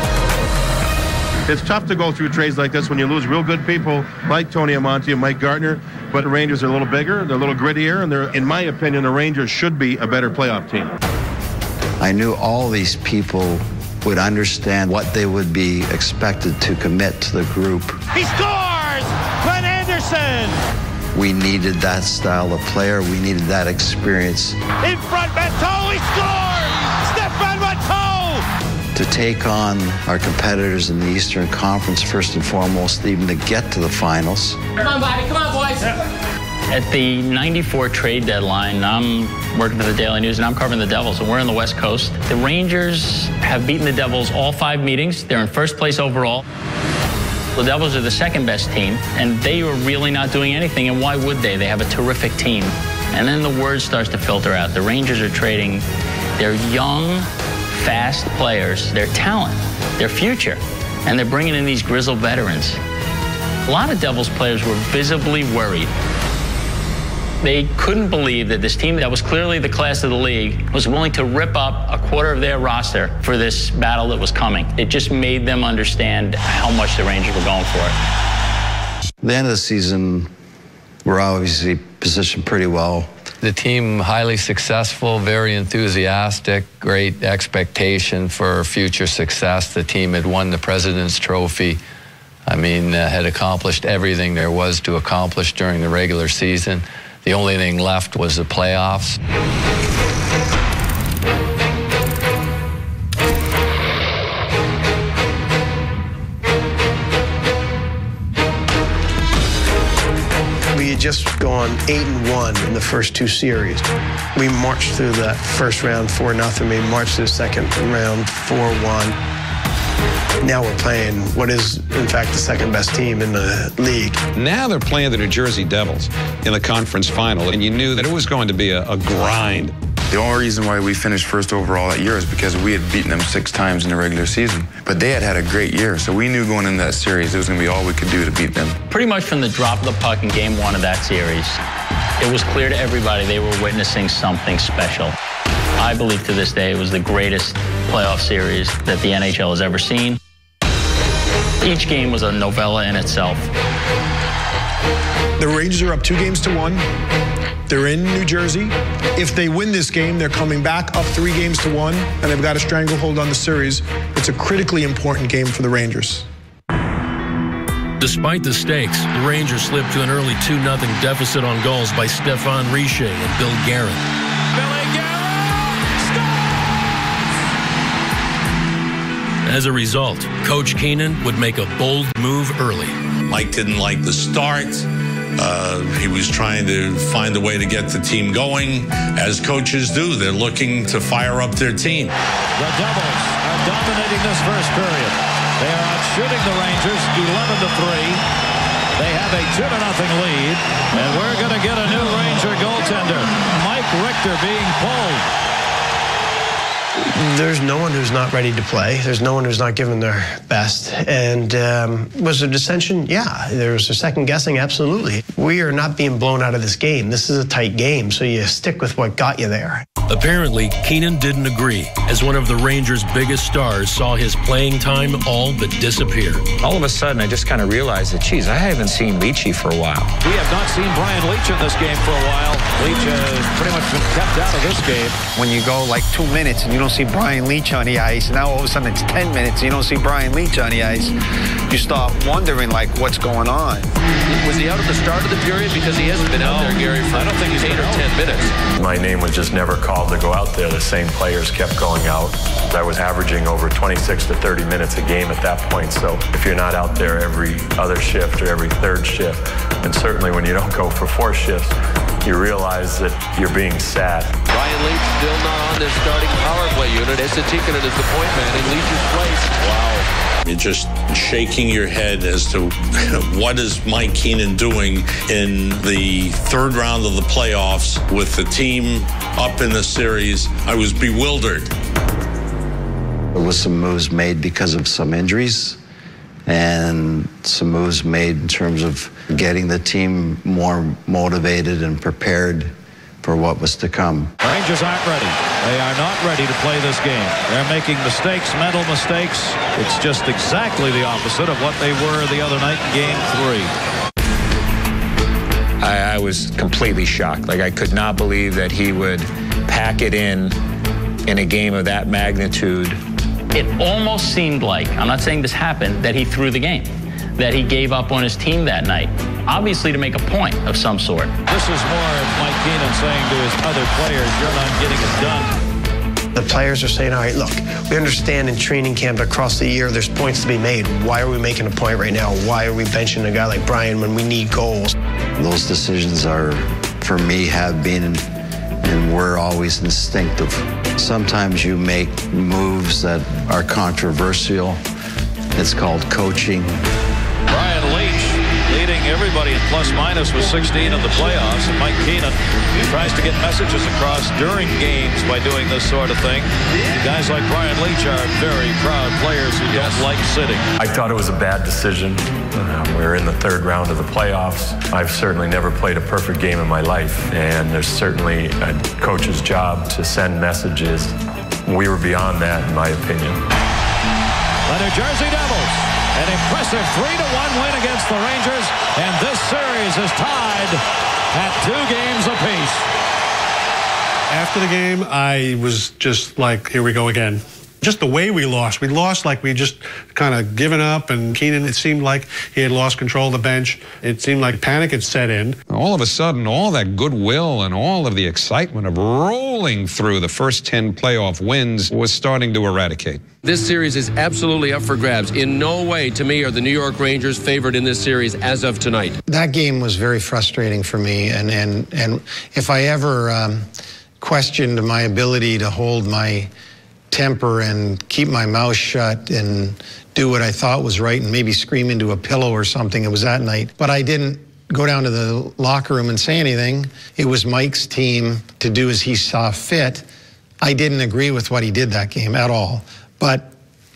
It's tough to go through trades like this when you lose real good people like Tony Amonte and Mike Gartner, but the Rangers are a little bigger, they're a little grittier, and they're, in my opinion, the Rangers should be a better playoff team. I knew all these people would understand what they would be expected to commit to the group. He scores! Glenn Anderson! We needed that style of player. We needed that experience. In front, Matteau, he scores! Stefan Matteau! To take on our competitors in the Eastern Conference, first and foremost, even to get to the finals. Come on, Bobby. Come on, boys. At the 94 trade deadline, I'm working for the Daily News, and I'm covering the Devils, and we're on the West Coast. The Rangers have beaten the Devils all 5 meetings. They're in first place overall. The Devils are the second best team, and they are really not doing anything, and why would they? They have a terrific team. And then the word starts to filter out. The Rangers are trading their young, fast players, their talent, their future, and they're bringing in these grizzled veterans. A lot of Devils players were visibly worried. They couldn't believe that this team that was clearly the class of the league was willing to rip up a quarter of their roster for this battle that was coming. It just made them understand how much the Rangers were going for it. At the end of the season, we're obviously positioned pretty well. The team highly successful, very enthusiastic, great expectation for future success. The team had won the President's Trophy. I mean, had accomplished everything there was to accomplish during the regular season. The only thing left was the playoffs. We had just gone 8-1 in the first 2 series. We marched through the first round 4-0. We marched through the second round 4-1. Now we're playing what is, in fact, the second best team in the league. Now they're playing the New Jersey Devils in the conference final, and you knew that it was going to be a grind. The only reason why we finished first overall that year is because we had beaten them 6 times in the regular season. But they had had a great year, so we knew going into that series it was going to be all we could do to beat them. Pretty much from the drop of the puck in Game 1 of that series, it was clear to everybody they were witnessing something special. I believe to this day it was the greatest playoff series that the NHL has ever seen. Each game was a novella in itself. The Rangers are up 2-1. They're in New Jersey. If they win this game, they're coming back up 3-1, and they've got a stranglehold on the series. It's a critically important game for the Rangers. Despite the stakes, the Rangers slipped to an early 2-0 deficit on goals by Stéphane Richer and Bill Guerin. As a result, Coach Keenan would make a bold move early. Mike didn't like the start. He was trying to find a way to get the team going. As coaches do, they're looking to fire up their team. The Devils are dominating this first period. They are outshooting the Rangers 11-3. They have a 2-0 lead, and we're going to get a new Ranger goaltender. Mike Richter being pulled. There's no one who's not ready to play. There's no one who's not giving their best. And was there dissension? Yeah. There was a second guessing? Absolutely. We are not being blown out of this game. This is a tight game, so you stick with what got you there. Apparently, Keenan didn't agree, as one of the Rangers' biggest stars saw his playing time all but disappear. All of a sudden, I just kind of realized that, geez, I haven't seen Leachy for a while. We have not seen Brian Leetch in this game for a while. Leetch has pretty much been kept out of this game. When you go like 2 minutes and you don't see Brian Leetch on the ice, and now all of a sudden it's 10 minutes and you don't see Brian Leetch on the ice, you start wondering, like, what's going on. Was he out at the start of the period? Because he hasn't been out there, Gary, for I don't think he's 8 or 10 minutes. My name was just never called to go out there. The same players kept going out. I was averaging over 26 to 30 minutes a game at that point. So if you're not out there every other shift or every third shift, and certainly when you don't go for 4 shifts, you realize that you're being sat. Brian Leetch still not on this starting power play unit. Esa Tikkanen is the point man in Leetch's place. Wow. You're just shaking your head as to what is Mike Keenan doing in the third round of the playoffs with the team up in the series. I was bewildered. There was some moves made because of some injuries and some moves made in terms of getting the team more motivated and prepared for what was to come. The Rangers aren't ready. They are not ready to play this game. They're making mistakes, mental mistakes. It's just exactly the opposite of what they were the other night in Game 3. I was completely shocked. Like, I could not believe that he would pack it in a game of that magnitude. It almost seemed like, I'm not saying this happened, that he threw the game, that he gave up on his team that night, obviously to make a point of some sort. This is more of Mike Keenan saying to his other players, you're not getting it done. The players are saying, all right, look, we understand in training camp across the year there's points to be made. Why are we making a point right now? Why are we benching a guy like Brian when we need goals? Those decisions are, for me, have been and were always instinctive. Sometimes you make moves that are controversial. It's called coaching. Brian Leetch leading everybody in plus-minus with 16 in the playoffs, and Mike Keenan tries to get messages across during games by doing this sort of thing. Guys like Brian Leetch are very proud players who don't like sitting. I thought it was a bad decision. We're in the third round of the playoffs. I've certainly never played a perfect game in my life, and there's certainly a coach's job to send messages. We were beyond that, in my opinion. The New Jersey Devils, an impressive 3-1 win against the Rangers, and this series is tied at 2 games apiece. After the game, I was just like, here we go again. Just the way we lost like we just kind of given up, and Keenan, it seemed like he had lost control of the bench. It seemed like panic had set in. All of a sudden, all that goodwill and all of the excitement of rolling through the first 10 playoff wins was starting to eradicate. This series is absolutely up for grabs. In no way, to me, are the New York Rangers favored in this series as of tonight. That game was very frustrating for me, and if I ever questioned my ability to hold my temper and keep my mouth shut and do what I thought was right and maybe scream into a pillow or something, it was that night. But I didn't go down to the locker room and say anything. It was Mike's team to do as he saw fit. I didn't agree with what he did that game at all. But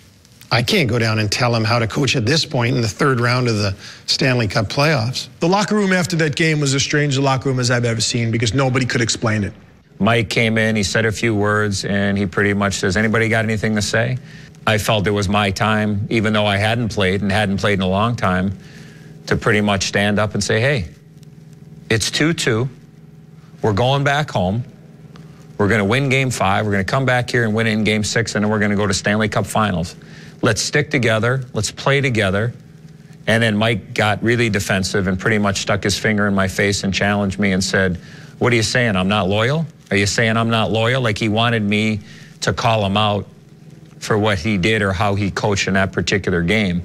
I can't go down and tell him how to coach at this point in the third round of the Stanley Cup playoffs. The locker room after that game was as strange a locker room as I've ever seen because nobody could explain it. Mike came in, he said a few words, and he pretty much says, anybody got anything to say? I felt it was my time, even though I hadn't played in a long time, to pretty much stand up and say, hey, it's 2-2. We're going back home. We're going to win Game 5. We're going to come back here and win it in Game 6, and then we're going to go to Stanley Cup Finals. Let's stick together. Let's play together. And then Mike got really defensive and pretty much stuck his finger in my face and challenged me and said, what are you saying, I'm not loyal? Are you saying I'm not loyal? Like he wanted me to call him out for what he did or how he coached in that particular game.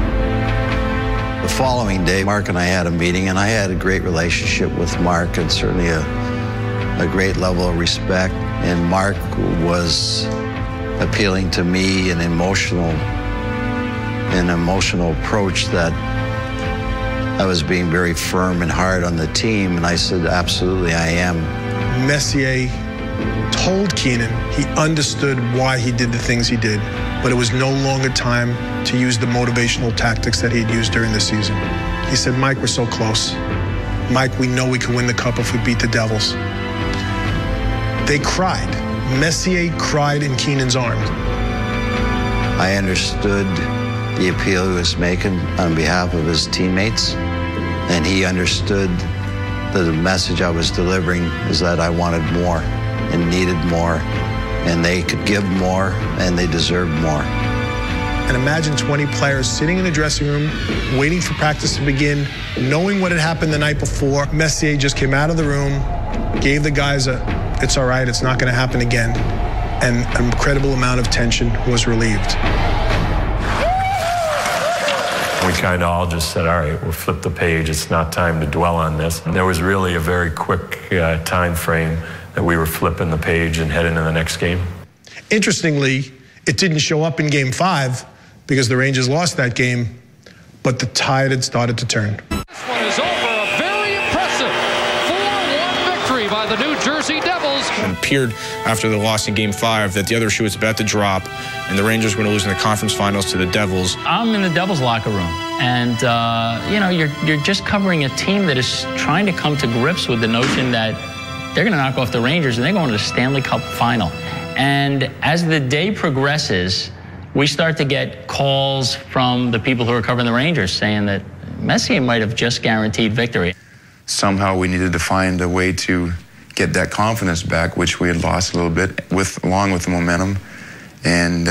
The following day, Mark and I had a meeting, and I had a great relationship with Mark and certainly a great level of respect. And Mark was appealing to me an emotional approach that I was being very firm and hard on the team, and I said, absolutely, I am. Messier told Keenan he understood why he did the things he did, but it was no longer time to use the motivational tactics that he'd used during the season. He said, Mike, we're so close. Mike, we know we can win the cup if we beat the Devils. They cried. Messier cried in Keenan's arms. I understood the appeal he was making on behalf of his teammates, and he understood that the message I was delivering is that I wanted more and needed more, and they could give more, and they deserved more. And imagine 20 players sitting in the dressing room, waiting for practice to begin, knowing what had happened the night before. Messier just came out of the room, gave the guys it's all right, it's not going to happen again. And an incredible amount of tension was relieved. We kind of all just said, all right, we'll flip the page. It's not time to dwell on this. And there was really a very quick time frame that we were flipping the page and heading to the next game. Interestingly, it didn't show up in Game 5 because the Rangers lost that game, but the tide had started to turn. This one is over. A very impressive 4-1 victory by the New Jersey Devils. It appeared after the loss in Game 5 that the other shoe was about to drop and the Rangers were going to lose in the conference finals to the Devils. I'm in the Devils locker room, and you know, you're just covering a team that is trying to come to grips with the notion that they're going to knock off the Rangers and they're going to the Stanley Cup final. And as the day progresses, we start to get calls from the people who are covering the Rangers saying that Messier might have just guaranteed victory. Somehow we needed to find a way to get that confidence back, which we had lost a little bit, along with the momentum. And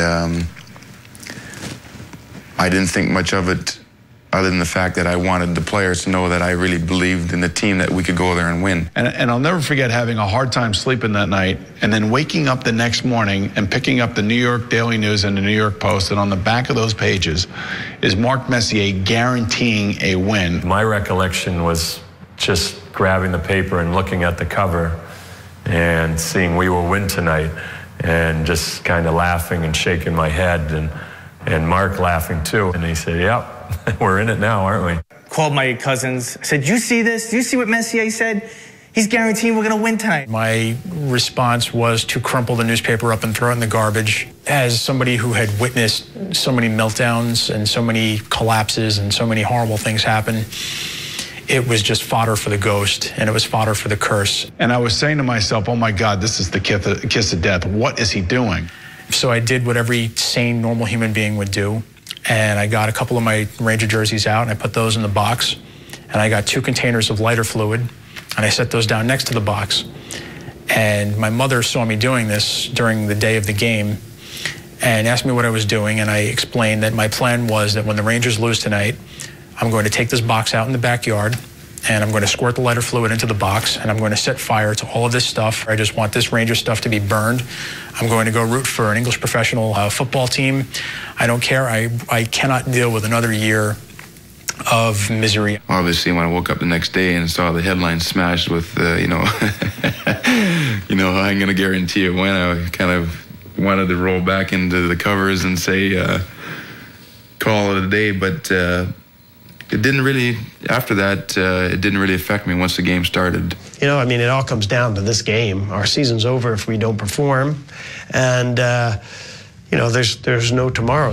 I didn't think much of it other than the fact that I wanted the players to know that I really believed in the team, that we could go there and win. And I'll never forget having a hard time sleeping that night and then waking up the next morning and picking up the New York Daily News and the New York Post, and on the back of those pages is Mark Messier guaranteeing a win. My recollection was just grabbing the paper and looking at the cover and seeing "We will win tonight" and just kind of laughing and shaking my head, and Mark laughing too. And he said, yep. We're in it now, aren't we? Called my cousins, said, you see this? Do you see what Messier said? He's guaranteeing we're going to win tonight. My response was to crumple the newspaper up and throw it in the garbage. As somebody who had witnessed so many meltdowns and so many collapses and so many horrible things happen, it was just fodder for the ghost, and it was fodder for the curse. And I was saying to myself, oh my God, this is the kiss of death. What is he doing? So I did what every sane, normal human being would do. And I got a couple of my Ranger jerseys out, and I put those in the box. And I got 2 containers of lighter fluid, and I set those down next to the box. And my mother saw me doing this during the day of the game and asked me what I was doing, and I explained that my plan was that when the Rangers lose tonight, I'm going to take this box out in the backyard, and I'm going to squirt the lighter fluid into the box, and I'm going to set fire to all of this stuff. I just want this Ranger stuff to be burned. I'm going to go root for an English professional football team. I don't care. I cannot deal with another year of misery. Obviously, when I woke up the next day and saw the headline smashed with, you know, I'm going to guarantee a win, I kind of wanted to roll back into the covers and say, call it a day, but it didn't really, after that, it didn't really affect me once the game started. You know, I mean, it all comes down to this game. Our season's over if we don't perform, and you know, there's no tomorrow.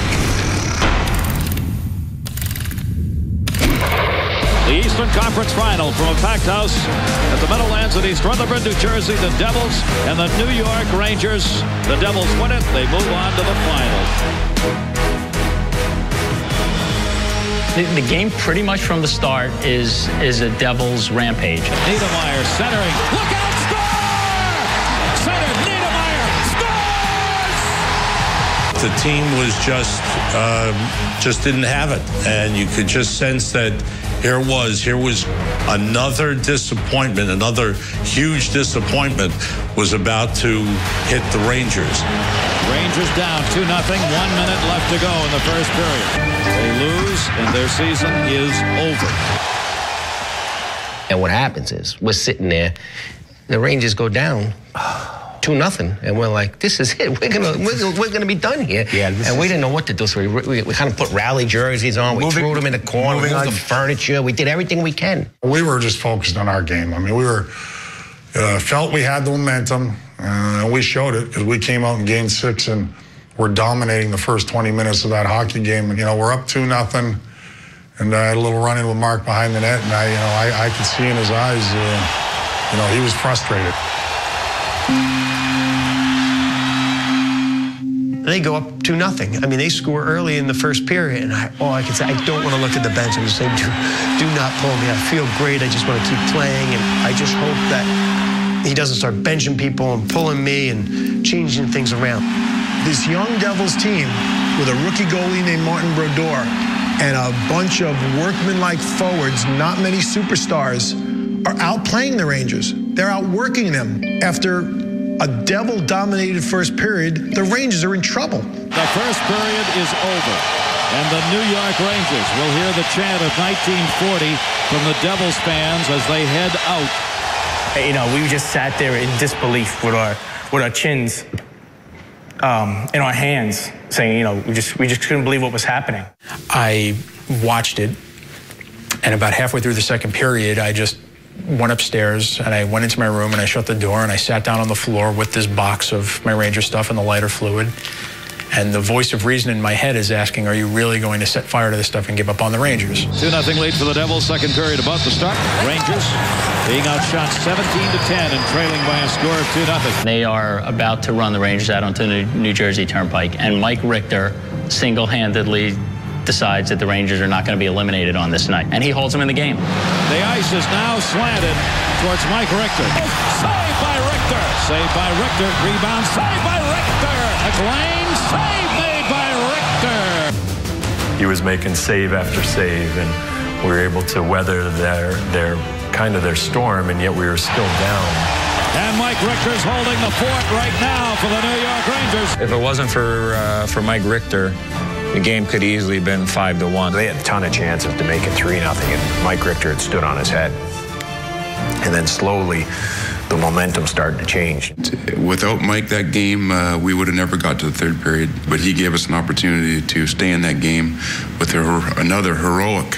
The Eastern Conference Final from a packed house at the Meadowlands in East Rutherford, New Jersey. The Devils and the New York Rangers. The Devils win it. They move on to the final. The game pretty much from the start is a Devils rampage. Niedermeyer centering. Look out, score! Center, Niedermeyer scores! The team was just didn't have it. And you could just sense that here was another disappointment, another huge disappointment was about to hit the Rangers. Rangers down 2-0, 1 minute left to go in the first period. They lose, and their season is over. And what happens is, we're sitting there, the Rangers go down 2-0, and we're like, this is it. We're gonna be done here. Yeah, and we didn't know what to do, so we kind of put rally jerseys on. We threw them in the corner, moved the furniture. We did everything we can. We were just focused on our game. I mean, we were, Felt we had the momentum, and we showed it because we came out in Game 6 and we're dominating the first 20 minutes of that hockey game. And, we're up 2-0, and I had a little run-in with Mark behind the net, and I could see in his eyes, he was frustrated. They go up 2-0. I mean, they score early in the first period, and all I can say, I don't want to look at the bench. I'm just saying, do not pull me. I feel great. I just want to keep playing, and I just hope that he doesn't start benching people and pulling me and changing things around. This young Devils team with a rookie goalie named Martin Brodeur and a bunch of workmanlike forwards, not many superstars, are outplaying the Rangers. They're outworking them. After a Devil-dominated first period, the Rangers are in trouble. The first period is over, and the New York Rangers will hear the chant of 1940 from the Devils fans as they head out. We just sat there in disbelief with our chins in our hands, saying, we just couldn't believe what was happening. I watched it, and about halfway through the second period, I just went upstairs and I went into my room and I shut the door and I sat down on the floor with this box of my Ranger stuff and the lighter fluid. And the voice of reason in my head is asking, are you really going to set fire to this stuff and give up on the Rangers? 2-0 lead for the Devils, second period about to start. Rangers being outshot 17-10 and trailing by a score of 2-0. They are about to run the Rangers out onto the New Jersey Turnpike, and Mike Richter single-handedly decides that the Rangers are not going to be eliminated on this night, and he holds them in the game. The ice is now slanted towards Mike Richter. Saved by Richter. Saved by Richter. Rebound. Saved by Richter. McLean. Save made by Richter. He was making save after save, and we were able to weather their storm, and yet we were still down. And Mike Richter's holding the fort right now for the New York Rangers. If it wasn't for Mike Richter, the game could easily have been 5-1. They had a ton of chances to make it 3-0, and Mike Richter had stood on his head. And then slowly, the momentum started to change. Without Mike that game, we would have never got to the third period. But he gave us an opportunity to stay in that game with another heroic,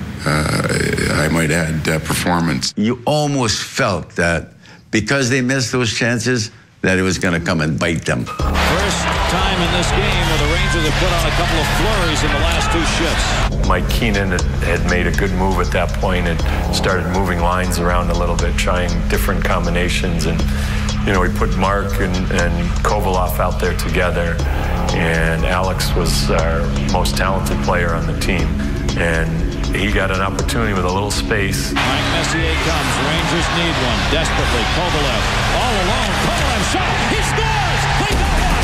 I might add, performance. You almost felt that because they missed those chances, that it was going to come and bite them. First time in this game where the Rangers have put on a couple of flurries in the last two shifts. Mike Keenan had made a good move at that point and started moving lines around a little bit, trying different combinations. And, we put Mark and Kovalev out there together. And Alex was our most talented player on the team. And he got an opportunity with a little space. Mike Messier comes. Rangers need one desperately. Kovalev all alone. Kovalev shot. He scores. They got one.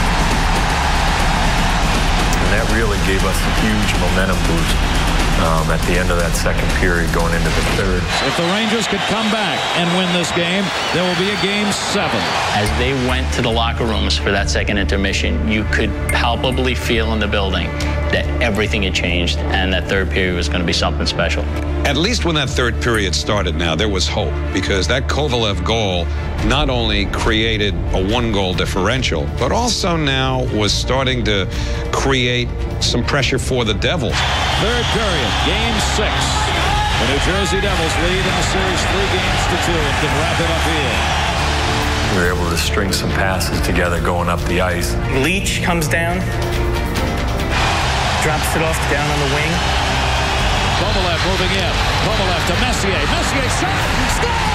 And that really gave us a huge momentum boost at the end of that second period going into the third. If the Rangers could come back and win this game, there will be a Game 7. As they went to the locker rooms for that second intermission, you could palpably feel in the building that everything had changed and that third period was going to be something special. At least when that third period started now, there was hope, because that Kovalev goal not only created a 1-goal differential, but also now was starting to create some pressure for the Devils. Third period, Game 6. The New Jersey Devils lead in the series 3-2 and can wrap it up here. We were able to string some passes together going up the ice. Leach comes down, drops it off down on the wing. Kovalev moving in. Kovalev to Messier. Messier shot. Score!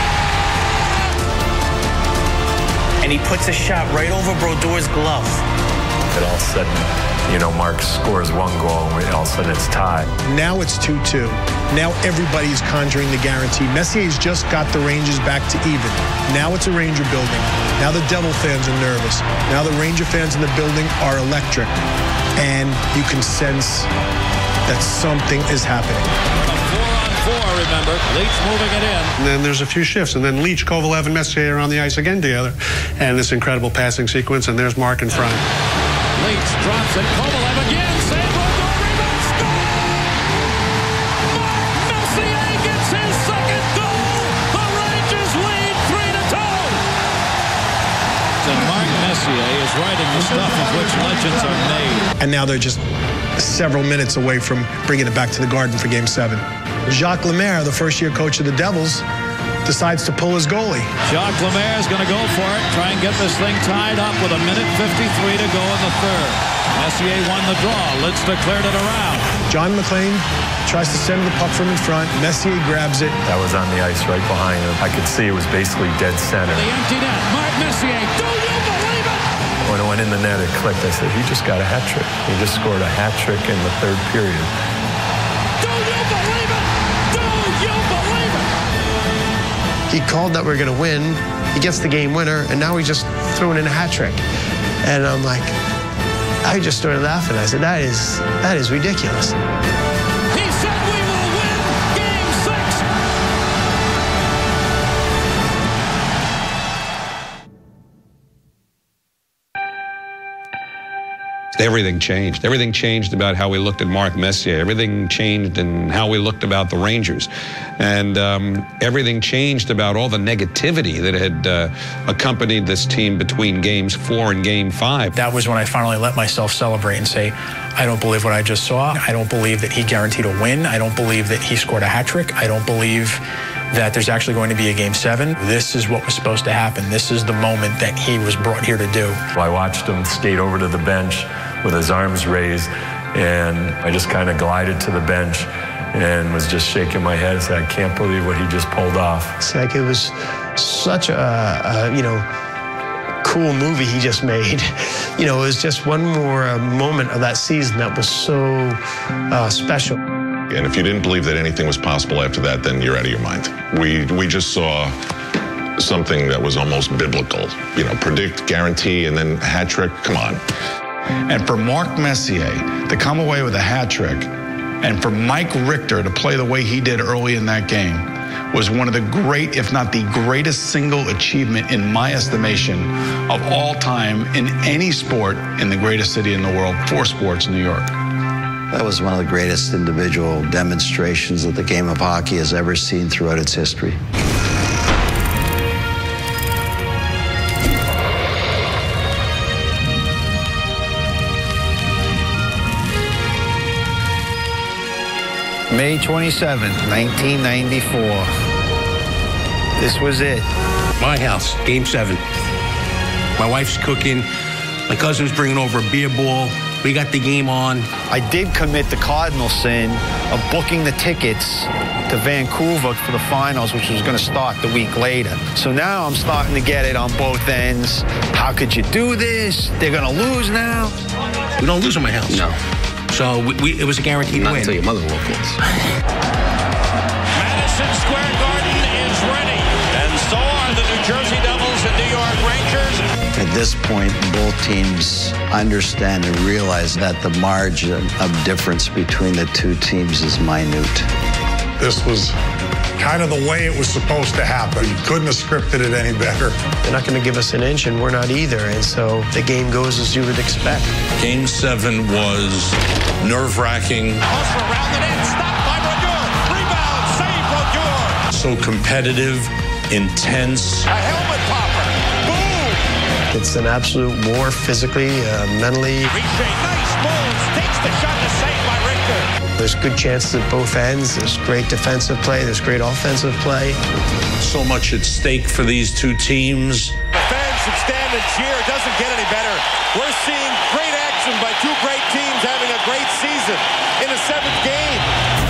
And he puts a shot right over Brodeur's glove. And all of a sudden, Mark scores 1 goal, and all of a sudden it's tied. Now it's 2-2. Now everybody's conjuring the guarantee. Messier's just got the Rangers back to even. Now it's a Ranger building. Now the Devil fans are nervous. Now the Ranger fans in the building are electric. And you can sense that something is happening. 4-on-4, remember. Leach moving it in. And then there's a few shifts, and then Leach, Kovalev, and Messier are on the ice again together. And this incredible passing sequence, and there's Mark in front. Leach drops it. Kovalev again. Save Brodeur. Rebound. Score! Mark Messier gets his second goal. The Rangers lead 3-2. And Mark Messier is writing the stuff of which legends are made. And now they're just several minutes away from bringing it back to the Garden for Game 7. Jacques Lemaire, the first-year coach of the Devils, decides to pull his goalie. Jacques Lemaire is going to go for it, try and get this thing tied up with 1:53 to go in the third. Messier won the draw. Lidstrom cleared it around. John McClain tries to send the puck from in front. Messier grabs it. That was on the ice right behind him. I could see it was basically dead center. The empty net. Mark Messier, do you believe it? When it went in the net, it clicked. I said, he just got a hat trick. He just scored a hat trick in the third period. Do you believe it? Do you believe it? He called that we're going to win. He gets the game winner, and now he's just throwing in a hat trick. And I'm like, I just started laughing. I said, that is ridiculous. He said we will win Game 6. Everything changed. Everything changed about how we looked at Mark Messier. Everything changed in how we looked about the Rangers. And everything changed about all the negativity that had accompanied this team between Games 4 and Game 5. That was when I finally let myself celebrate and say, I don't believe what I just saw. I don't believe that he guaranteed a win. I don't believe that he scored a hat trick. I don't believe that there's actually going to be a Game 7. This is what was supposed to happen. This is the moment that he was brought here to do. I watched him skate over to the bench with his arms raised, and I just kind of glided to the bench and was just shaking my head and said, I can't believe what he just pulled off. It's like it was such a cool movie he just made. It was just one more moment of that season that was so special. And if you didn't believe that anything was possible after that, then you're out of your mind. We just saw something that was almost biblical. Predict, guarantee, and then hat trick. Come on. And for Mark Messier to come away with a hat trick, and for Mike Richter to play the way he did early in that game, was one of the great, if not the greatest single achievement in my estimation of all time in any sport in the greatest city in the world for sports, New York. That was one of the greatest individual demonstrations that the game of hockey has ever seen throughout its history. May 27th, 1994. This was it. My house, Game 7. My wife's cooking. My cousin's bringing over a beer ball. We got the game on. I did commit the cardinal sin of booking the tickets to Vancouver for the finals, which was going to start the week later. So now I'm starting to get it on both ends. How could you do this? They're going to lose now. We don't lose in my house. No. So it was a guaranteed Not win. until your mother walks. Madison Square Garden is ready, and so are the New Jersey Devils and New York Rangers. At this point, both teams understand and realize that the margin of difference between the two teams is minute. This was kind of the way it was supposed to happen. You couldn't have scripted it any better. They're not going to give us an inch, and we're not either. And so the game goes as you would expect. Game 7 was nerve-wracking. Hustler around the net, stopped by Brodeur. Rebound, save Brodeur. So competitive, intense. A helmet popper. Boom. It's an absolute war physically, mentally. Richer, nice moves, takes the shot to save by Richter. There's good chances at both ends. There's great defensive play. There's great offensive play. So much at stake for these two teams. The fans should stand and cheer. It doesn't get any better. We're seeing great action by two great teams having a great season in the 7th game.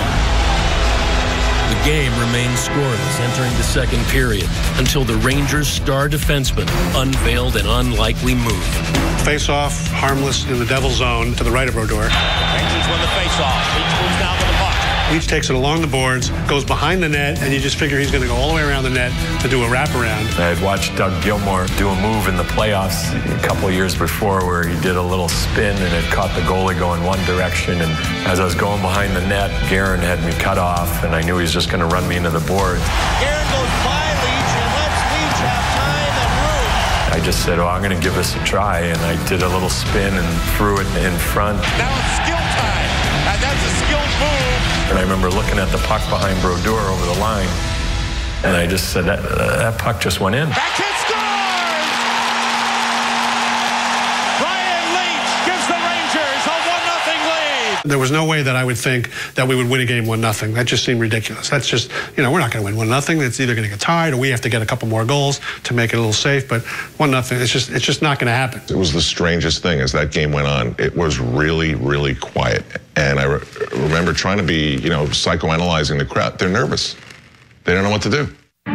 The game remains scoreless entering the second period until the Rangers' star defenseman unveiled an unlikely move. Face-off, harmless in the Devil zone to the right of Brodeur. Rangers win the face-off. Leach moves down to the puck. Leach takes it along the boards, goes behind the net, and you just figure he's going to go all the way around the net to do a wraparound. I had watched Doug Gilmour do a move in the playoffs a couple of years before where he did a little spin and it caught the goalie going one direction. And as I was going behind the net, Guerin had me cut off, and I knew he was just going to run me into the boards. Guerin goes by Leach and lets Leach have time and room. I just said, I'm going to give this a try, and I did a little spin and threw it in front. Now it's skill time, and that's a skilled move. And I remember looking at the puck behind Brodeur over the line, and I just said, that puck just went in. Backhand scores! Brian Leach gives the Rangers a 1-0 lead. There was no way that I would think that we would win a game 1-0. That just seemed ridiculous. That's just, we're not going to win 1-0. It's either going to get tied or we have to get a couple more goals to make it a little safe. But 1-0, it's just not going to happen. It was the strangest thing as that game went on. It was really, really quiet. And I remember trying to be, psychoanalyzing the crowd. They're nervous. They don't know what to do.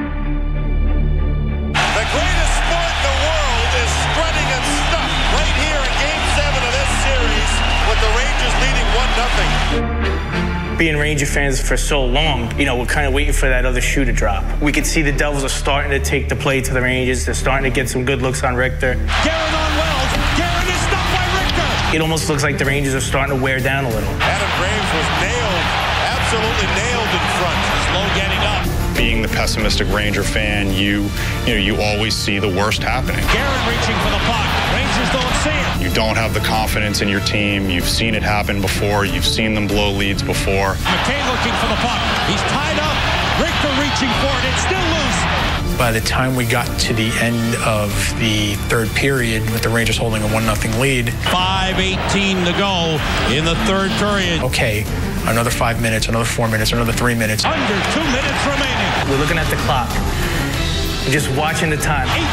Being Ranger fans for so long, we're kind of waiting for that other shoe to drop. We could see the Devils are starting to take the play to the Rangers. They're starting to get some good looks on Richter. Guerin on Wells. Guerin is stopped by Richter. It almost looks like the Rangers are starting to wear down a little. Adam Graves was nailed, absolutely nailed in front. Slow getting up. Being the pessimistic Ranger fan, you always see the worst happening. Guerin reaching for the puck. Rangers don't see it. You don't have the confidence in your team. You've seen it happen before. You've seen them blow leads before. McCain looking for the puck. He's tied up. Richter reaching for it. It's still loose. By the time we got to the end of the third period with the Rangers holding a 1-0 lead. 5:18 to go in the third period. Okay, another 5 minutes, another 4 minutes, another 3 minutes. Under 2 minutes remaining. We're looking at the clock. We're just watching the time. 18,200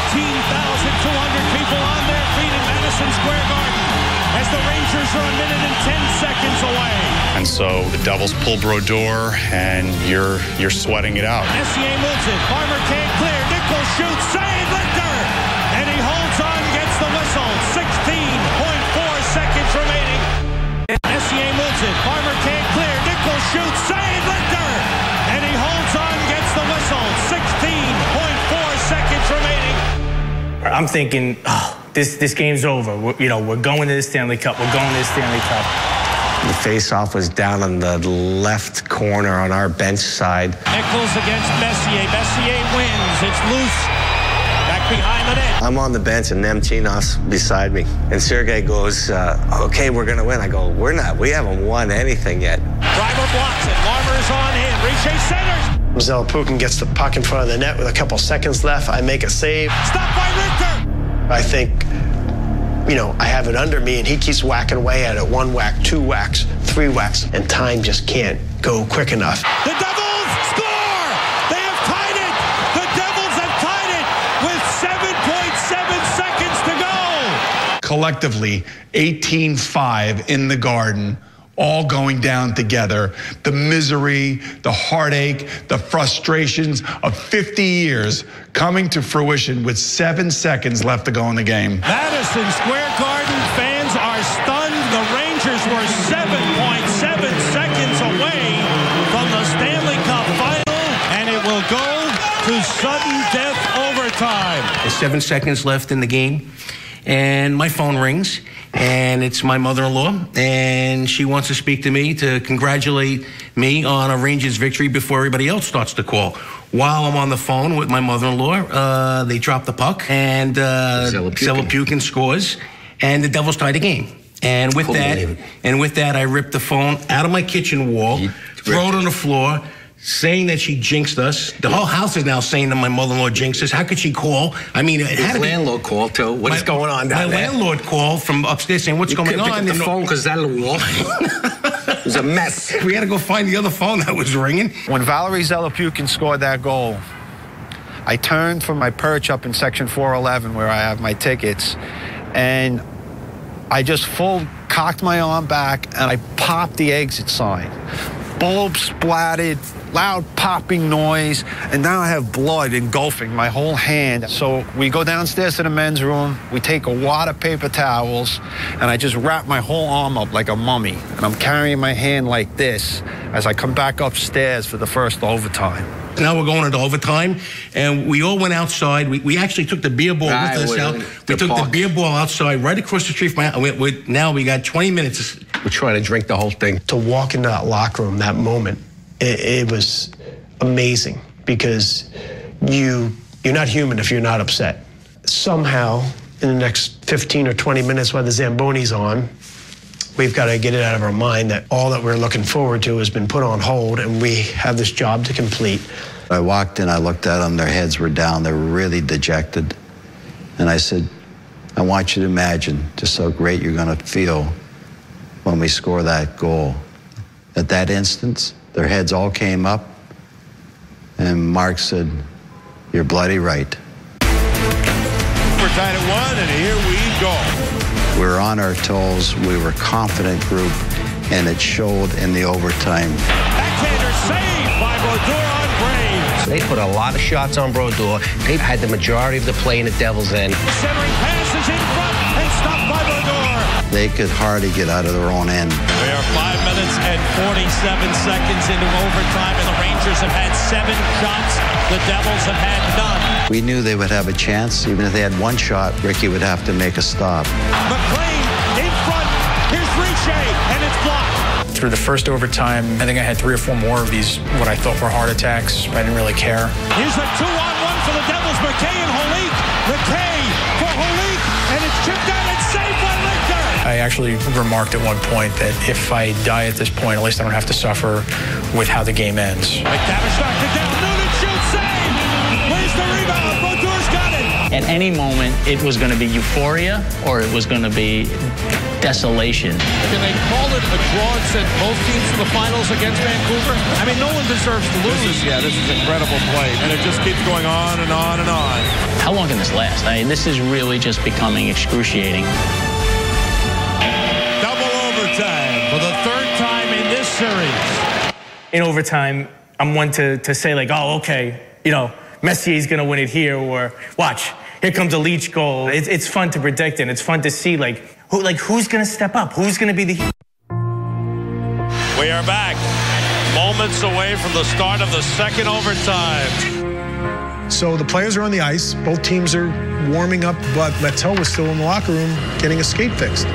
people on their feet in Madison Square Garden as the Rangers are a minute and 10 seconds away. And so the Devils pull Brodeur, and you're sweating it out. Messier moves it. Farmer can't clear. Nichols shoots. Save Richter. And he holds on, gets the whistle. 16.4 seconds remaining. Messier moves it. Farmer can't clear. Nichols shoots. Save Richter. And he holds on, gets the whistle. 16.4 seconds remaining. I'm thinking, this game's over. We're going to the Stanley Cup. We're going to the Stanley Cup. The face-off was down on the left corner on our bench side. Nichols against Messier. Messier wins. It's loose. Back behind the net. I'm on the bench and Nemchinov's beside me. And Sergei goes, okay, we're going to win. I go, we're not. We haven't won anything yet. Driver blocks it. Larmer's on in. Richer centers. Zelepukin gets the puck in front of the net with a couple seconds left. I make a save. Stopped by Richter. I think, I have it under me, and he keeps whacking away at it. 1 whack, 2 whacks, 3 whacks, and time just can't go quick enough. The Devils score! They have tied it! The Devils have tied it with 7.7 seconds to go! Collectively, 18-5 in the Garden, all going down together. The misery, the heartache, the frustrations of 50 years coming to fruition with 7 seconds left to go in the game. Madison Square Garden fans are stunned. The Rangers were 7.7 seconds away from the Stanley Cup final, and it will go to sudden death overtime. There's 7 seconds left in the game, and my phone rings. And it's my mother-in-law, and she wants to speak to me to congratulate me on a Rangers victory before everybody else starts to call. While I'm on the phone with my mother-in-law, they drop the puck, and Zelepukin scores, and the Devils tie the game. And with that, I rip the phone out of my kitchen wall, throw it on the floor, saying that she jinxed us. The whole house is now saying that my mother-in-law jinxed us. How could she call? I mean, it had landlord called too. What is going on down there? My landlord called from upstairs saying, what's going on? Pick up the phone because that wall. It was a mess. We had to go find the other phone that was ringing. When Valerie Zelepukin scored that goal, I turned from my perch up in section 411 where I have my tickets, and I just cocked my arm back and I popped the exit sign. Bulb splattered, loud popping noise, and now I have blood engulfing my whole hand. So we go downstairs to the men's room, we take a wad of paper towels, and I just wrap my whole arm up like a mummy. And I'm carrying my hand like this as I come back upstairs for the first overtime. Now we're going into overtime, and we all went outside. We actually took the beer ball with us out. We took the beer ball outside right across the street from my house. Now we got 20 minutes. We're trying to drink the whole thing. To walk into that locker room, that moment, it was amazing because you're not human if you're not upset. Somehow, in the next 15 or 20 minutes while the Zamboni's on, we've got to get it out of our mind that all that we're looking forward to has been put on hold, and we have this job to complete. I walked in, I looked at them, their heads were down, they were really dejected. And I said, I want you to imagine just how great you're going to feel when we score that goal. At that instance, their heads all came up, and Mark said, "You're bloody right." We're tied at 1, and here we go. We were on our toes, we were a confident group, and it showed in the overtime. Backhander saved by Brodeur on Graves. They put a lot of shots on Brodeur. They had the majority of the play in the Devils' end. Centering pass is in front and stopped by Brodeur. They could hardly get out of their own end. We are 5 minutes and 47 seconds into overtime, and the Rangers have had 7 shots. The Devils have had none. We knew they would have a chance. Even if they had one shot, Ricky would have to make a stop. McLean in front. Here's Richer, and it's blocked. Through the first overtime, I think I had 3 or 4 more of these, what I thought were heart attacks. I didn't really care. Here's a 2-on-1 for the Devils. McKay and Holik. McKay for Holik, and it's chipped out and saved by Richter. I actually remarked at one point that if I die at this point, at least I don't have to suffer with how the game ends. McTavish knocked it down. Noonan shoots, save. Where's the rebound? Brodeur's got it. At any moment, it was going to be euphoria or it was going to be desolation. Can they call it a draw and send both teams to the finals against Vancouver? I mean, no one deserves to lose. This is incredible play, and it just keeps going on and on and on. How long can this last? I mean, this is really just becoming excruciating. Double overtime for the 3rd time in this series. In overtime, I'm one to say like, oh, okay, you know, Messier's gonna win it here, or watch, here comes a Leach goal. It's fun to predict, and it's fun to see who's gonna step up, who's gonna be the hero. We are back, moments away from the start of the 2nd overtime. So the players are on the ice. Both teams are warming up, but Matteau was still in the locker room getting his skate fixed.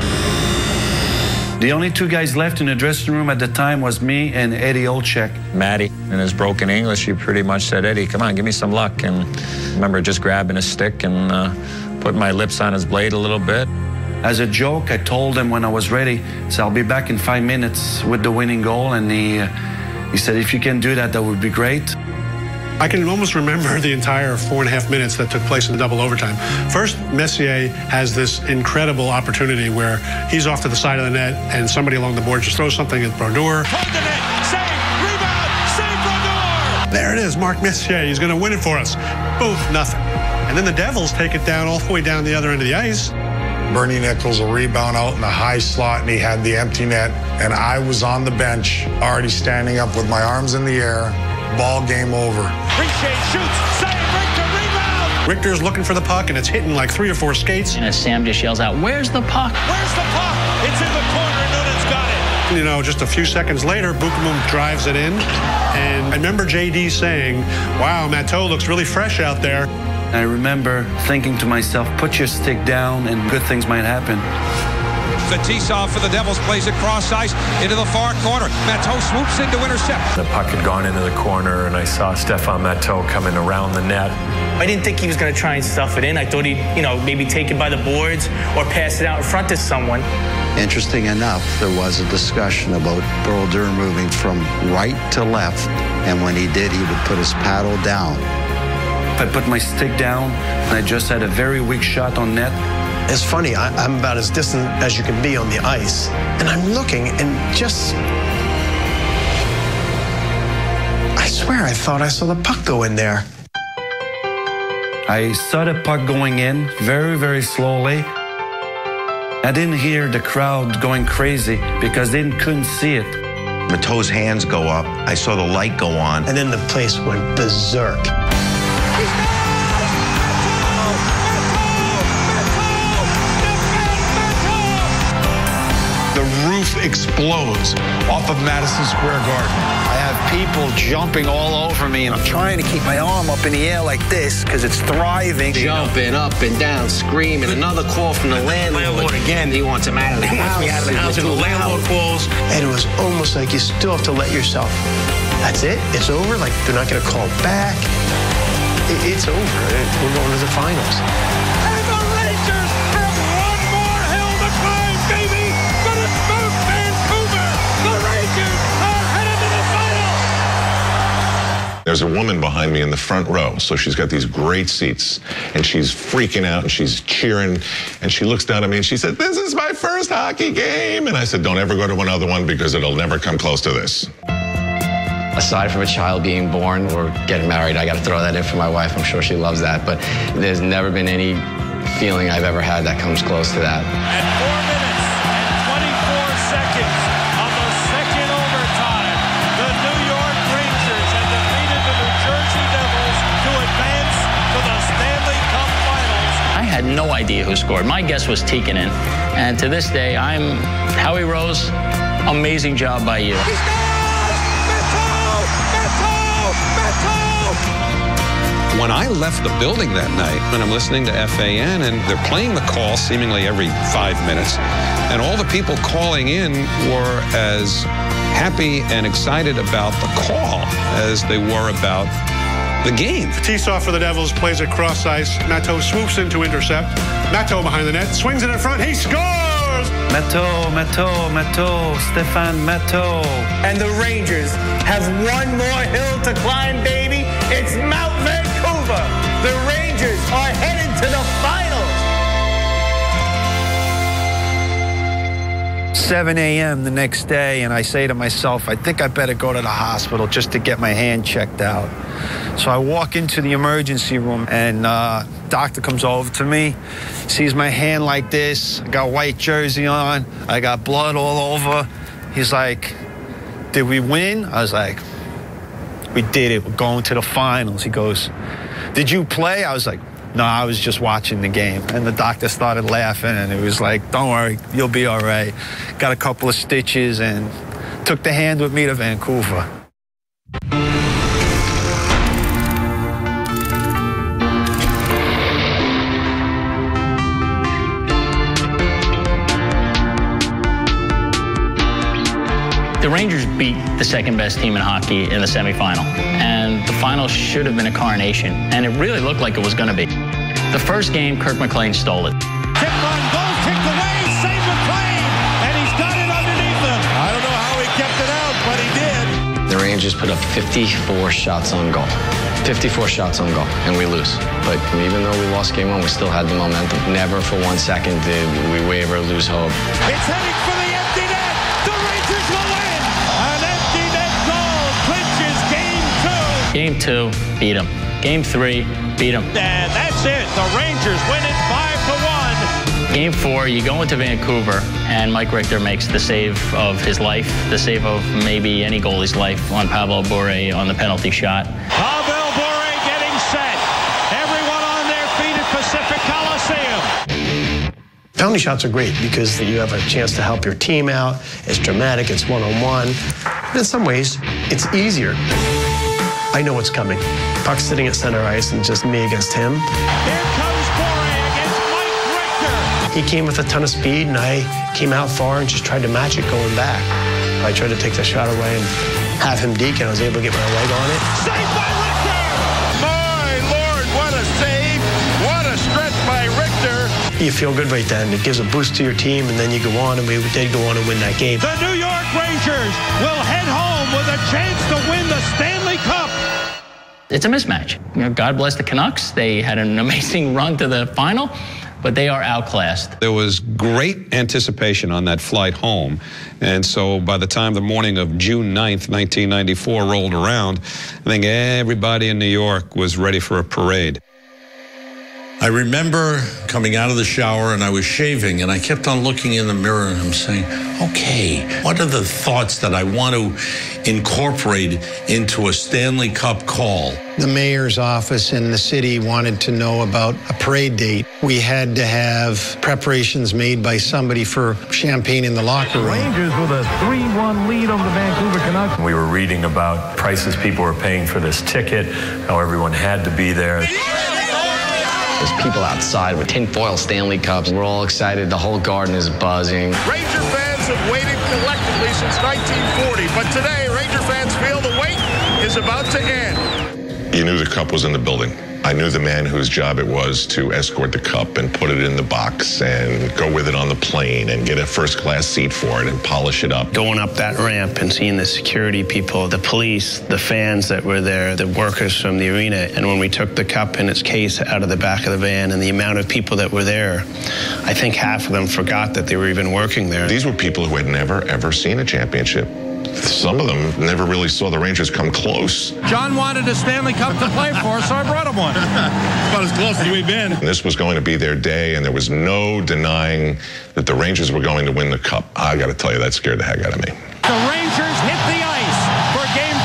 The only 2 guys left in the dressing room at the time was me and Eddie Olczyk. Matty, in his broken English, he pretty much said, "Eddie, come on, give me some luck." And I remember just grabbing a stick and putting my lips on his blade a little bit. As a joke, I told him when I was ready, so I'll be back in 5 minutes with the winning goal. And he said, "If you can do that, that would be great." I can almost remember the entire 4.5 minutes that took place in the double overtime. First, Messier has this incredible opportunity where he's off to the side of the net and somebody along the board just throws something at Brodeur. Toward the net, save, rebound, save Brodeur! There it is, Mark Messier. He's going to win it for us. Boom, nothing. And then the Devils take it down all the way down the other end of the ice. Bernie Nichols will rebound out in the high slot, and he had the empty net. And I was on the bench, already standing up with my arms in the air. Ball game over. Richer shoots, save, Richter, rebound! Richter's looking for the puck, and it's hitting like 3 or 4 skates. And as Sam just yells out, "Where's the puck? Where's the puck? It's in the corner, Noonan's got it. You know, just a few seconds later, Buchanan drives it in. And I remember JD saying, "Wow, Matteau looks really fresh out there." I remember thinking to myself, put your stick down and good things might happen. Fetisov for the Devils plays it cross ice into the far corner. Matteau swoops in to intercept. The puck had gone into the corner, and I saw Stefan Matteau coming around the net. I didn't think he was going to try and stuff it in. I thought he'd, maybe take it by the boards or pass it out in front to someone. Interesting enough, there was a discussion about Brodeur moving from right to left, and when he did, he would put his paddle down. I put my stick down, and I just had a very weak shot on net. It's funny, I'm about as distant as you can be on the ice, and I'm looking and just... I swear I thought I saw the puck go in there. I saw the puck going in very, very slowly. I didn't hear the crowd going crazy because they couldn't see it. Matteau's hands go up. I saw the light go on. And then the place went berserk. The roof explodes off of Madison Square Garden. I have people jumping all over me, and I'm trying to keep my arm up in the air like this because it's thriving. Jumping up and down, screaming. Another call from the landlord again. He wants him out of the house. He wants me out of the house, and the landlord calls. And it was almost like you still have to let yourself. That's it? It's over? Like, they're not going to call back? It's over. We're going to the finals. And the Rangers have one more hill to climb, baby! But it's moved Vancouver! The Rangers are headed to the finals! There's a woman behind me in the front row, so she's got these great seats, and she's freaking out, and she's cheering, and she looks down at me, and she said, "This is my first hockey game." And I said, "Don't ever go to another one because it'll never come close to this." Aside from a child being born or getting married, I got to throw that in for my wife. I'm sure she loves that, but there's never been any feeling I've ever had that comes close to that. At 4 minutes and 24 seconds of the second overtime, the New York Rangers have defeated the New Jersey Devils to advance to the Stanley Cup Finals. I had no idea who scored. My guess was Tikkanen. And to this day, Howie Rose, amazing job by you. When I left the building that night, and I'm listening to FAN, and they're playing the call seemingly every 5 minutes, and all the people calling in were as happy and excited about the call as they were about the game. Fetisov for the Devils plays it cross ice. Matteau swoops in to intercept. Matteau behind the net, swings it in front. He scores! Matteau, Stéphane Matteau. And the Rangers have one more hill to climb, baby. It's Mount Vancouver. The Rangers are headed to the finals. 7 a.m. the next day, and I say to myself, I think I better go to the hospital just to get my hand checked out. So I walk into the emergency room, and doctor comes over to me, sees my hand like this. I got a white jersey on. I got blood all over. He's like, "Did we win?" I was like, "We did it. We're going to the finals." He goes, "Did you play?" I was like, "No, I was just watching the game." And the doctor started laughing, and it was like, "Don't worry, you'll be all right." Got a couple of stitches and took the hand with me to Vancouver. The Rangers beat the second best team in hockey in the semifinal, and the final should have been a coronation, and it really looked like it was going to be. The first game, Kirk McLean stole it. Tip on goal, kicked away, save McLean, and he's got it underneath him. I don't know how he kept it out, but he did. The Rangers put up 54 shots on goal. 54 shots on goal, and we lose. But even though we lost game one, we still had the momentum. Never for 1 second did we waver or lose hope. It's heading for the empty net. The Rangers will win. An empty net goal clinches game 2. Game 2, beat them. Game 3, beat them. And that's it. The Rangers win it 5-1. Game 4, you go into Vancouver, and Mike Richter makes the save of his life, the save of maybe any goalie's life on Pavel Bure on the penalty shot. Pavel Bure getting set. Everyone on their feet at Pacific Coliseum. Penalty shots are great because you have a chance to help your team out. It's dramatic, it's one-on-one. But in some ways, it's easier. I know what's coming. Puck's sitting at center ice and just me against him. Here comes Bure against Mike Richter. He came with a ton of speed, and I came out far and just tried to match it going back. I tried to take the shot away and have him deke, and I was able to get my leg on it. Saved by Richter! My Lord, what a save! What a stretch by Richter! You feel good right then. It gives a boost to your team, and then you go on, and we did go on and win that game. The New York Rangers will head home with a chance to win the Stanley Cup. It's a mismatch. You know, God bless the Canucks. They had an amazing run to the final, but they are outclassed. There was great anticipation on that flight home. And so by the time the morning of June 9th, 1994 rolled around, I think everybody in New York was ready for a parade. I remember coming out of the shower and I was shaving and I kept on looking in the mirror and I'm saying, okay, what are the thoughts that I want to incorporate into a Stanley Cup call? The mayor's office in the city wanted to know about a parade date. We had to have preparations made by somebody for champagne in the locker room. Rangers with a 3-1 lead over the Vancouver Canucks. We were reading about prices people were paying for this ticket, how everyone had to be there. There's people outside with tinfoil Stanley Cups. We're all excited. The whole garden is buzzing. Ranger fans have waited collectively since 1940, but today Ranger fans feel the wait is about to end. You knew the cup was in the building. I knew the man whose job it was to escort the cup and put it in the box and go with it on the plane and get a first-class seat for it and polish it up. Going up that ramp and seeing the security people, the police, the fans that were there, the workers from the arena, and when we took the cup in its case out of the back of the van and the amount of people that were there, I think half of them forgot that they were even working there. These were people who had never, ever seen a championship. Some of them never really saw the Rangers come close. John wanted a Stanley Cup to play for, so I brought him one. About as close as we've been. This was going to be their day, and there was no denying that the Rangers were going to win the Cup. I got to tell you, that scared the heck out of me. The Rangers hit the ice for Game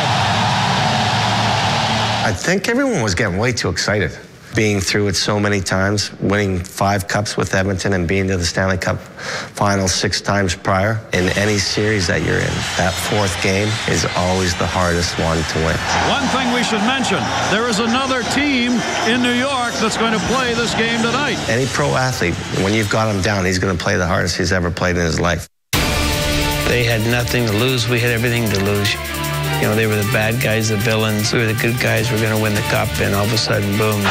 5. I think everyone was getting way too excited. Being through it so many times, winning 5 cups with Edmonton and being to the Stanley Cup Finals 6 times prior. In any series that you're in, that 4th game is always the hardest one to win. One thing we should mention, there is another team in New York that's going to play this game tonight. Any pro athlete, when you've got him down, he's going to play the hardest he's ever played in his life. They had nothing to lose. We had everything to lose. You know, they were the bad guys, the villains. We were the good guys. We're going to win the cup, and all of a sudden, boom.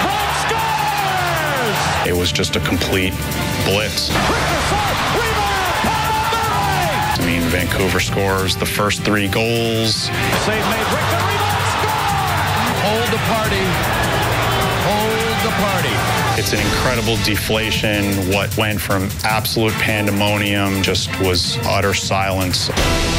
It was just a complete blitz. I mean, Vancouver scores the first 3 goals. Save made. Rick the rebound, score! Hold the party. Hold the party. It's an incredible deflation. What went from absolute pandemonium just was utter silence.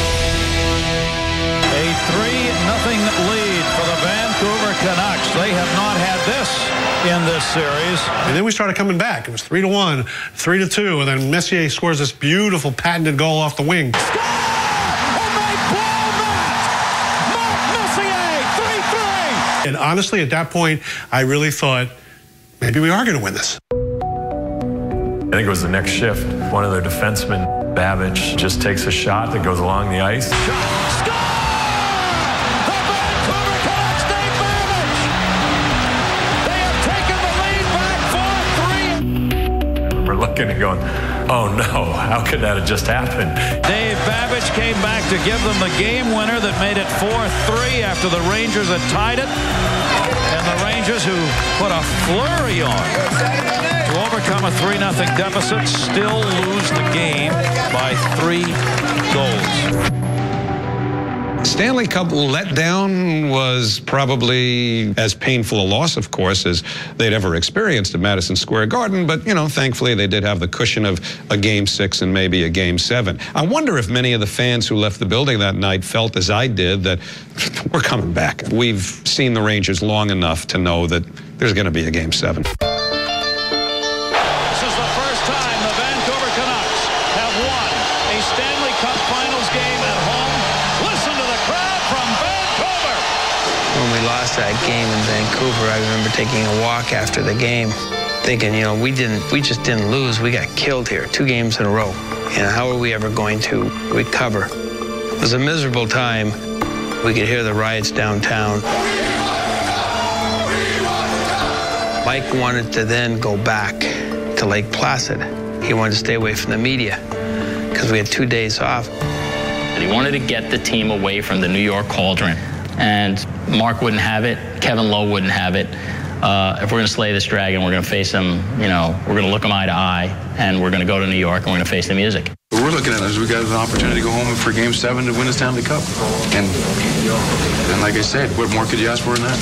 A 3-0 lead for the Vancouver Canucks. They have not had this in this series. And then we started coming back. It was 3-1, 3-2, and then Messier scores this beautiful patented goal off the wing. Score! And they blow that! Mark Messier, 3-3! And honestly, at that point, I really thought, maybe we are going to win this. I think it was the next shift. One of their defensemen, Babbage, just takes a shot that goes along the ice. Looking and going, oh no, how could that have just happened? Dave Babbage came back to give them the game winner that made it 4-3 after the Rangers had tied it. And the Rangers, who put a flurry on to overcome a 3-0 deficit, still lose the game by 3 goals. Stanley Cup letdown was probably as painful a loss, of course, as they'd ever experienced at Madison Square Garden. But, you know, thankfully they did have the cushion of a Game 6 and maybe a Game 7. I wonder if many of the fans who left the building that night felt, as I did, that we're coming back. We've seen the Rangers long enough to know that there's going to be a Game 7. This is the first time the Vancouver Canucks have won a Stanley Cup Finals game at home. Listen to the crowd from Vancouver. When we lost that game in Vancouver, I remember taking a walk after the game, thinking, you know, we just didn't lose. We got killed here 2 games in a row. And how are we ever going to recover? It was a miserable time. We could hear the riots downtown. Mike wanted to then go back to Lake Placid. He wanted to stay away from the media because we had 2 days off. He wanted to get the team away from the New York cauldron. And Mark wouldn't have it. Kevin Lowe wouldn't have it. If we're going to slay this dragon, we're going to face him, you know, we're going to look him eye to eye, and we're going to go to New York, and we're going to face the music. What we're looking at is we got an opportunity to go home for Game 7 to win the Stanley Cup. And like I said, what more could you ask for than that?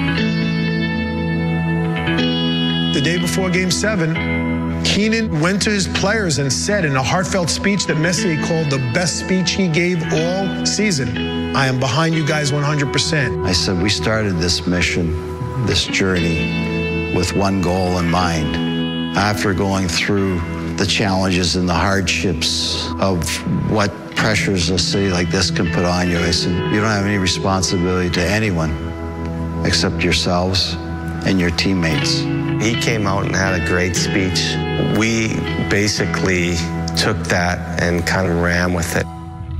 The day before Game 7, Keenan went to his players and said in a heartfelt speech that Messier called the best speech he gave all season, I am behind you guys 100%. I said, we started this mission, this journey, with one goal in mind. After going through the challenges and the hardships of what pressures a city like this can put on you, I said, you don't have any responsibility to anyone except yourselves and your teammates. He came out and had a great speech. We basically took that and kind of ran with it.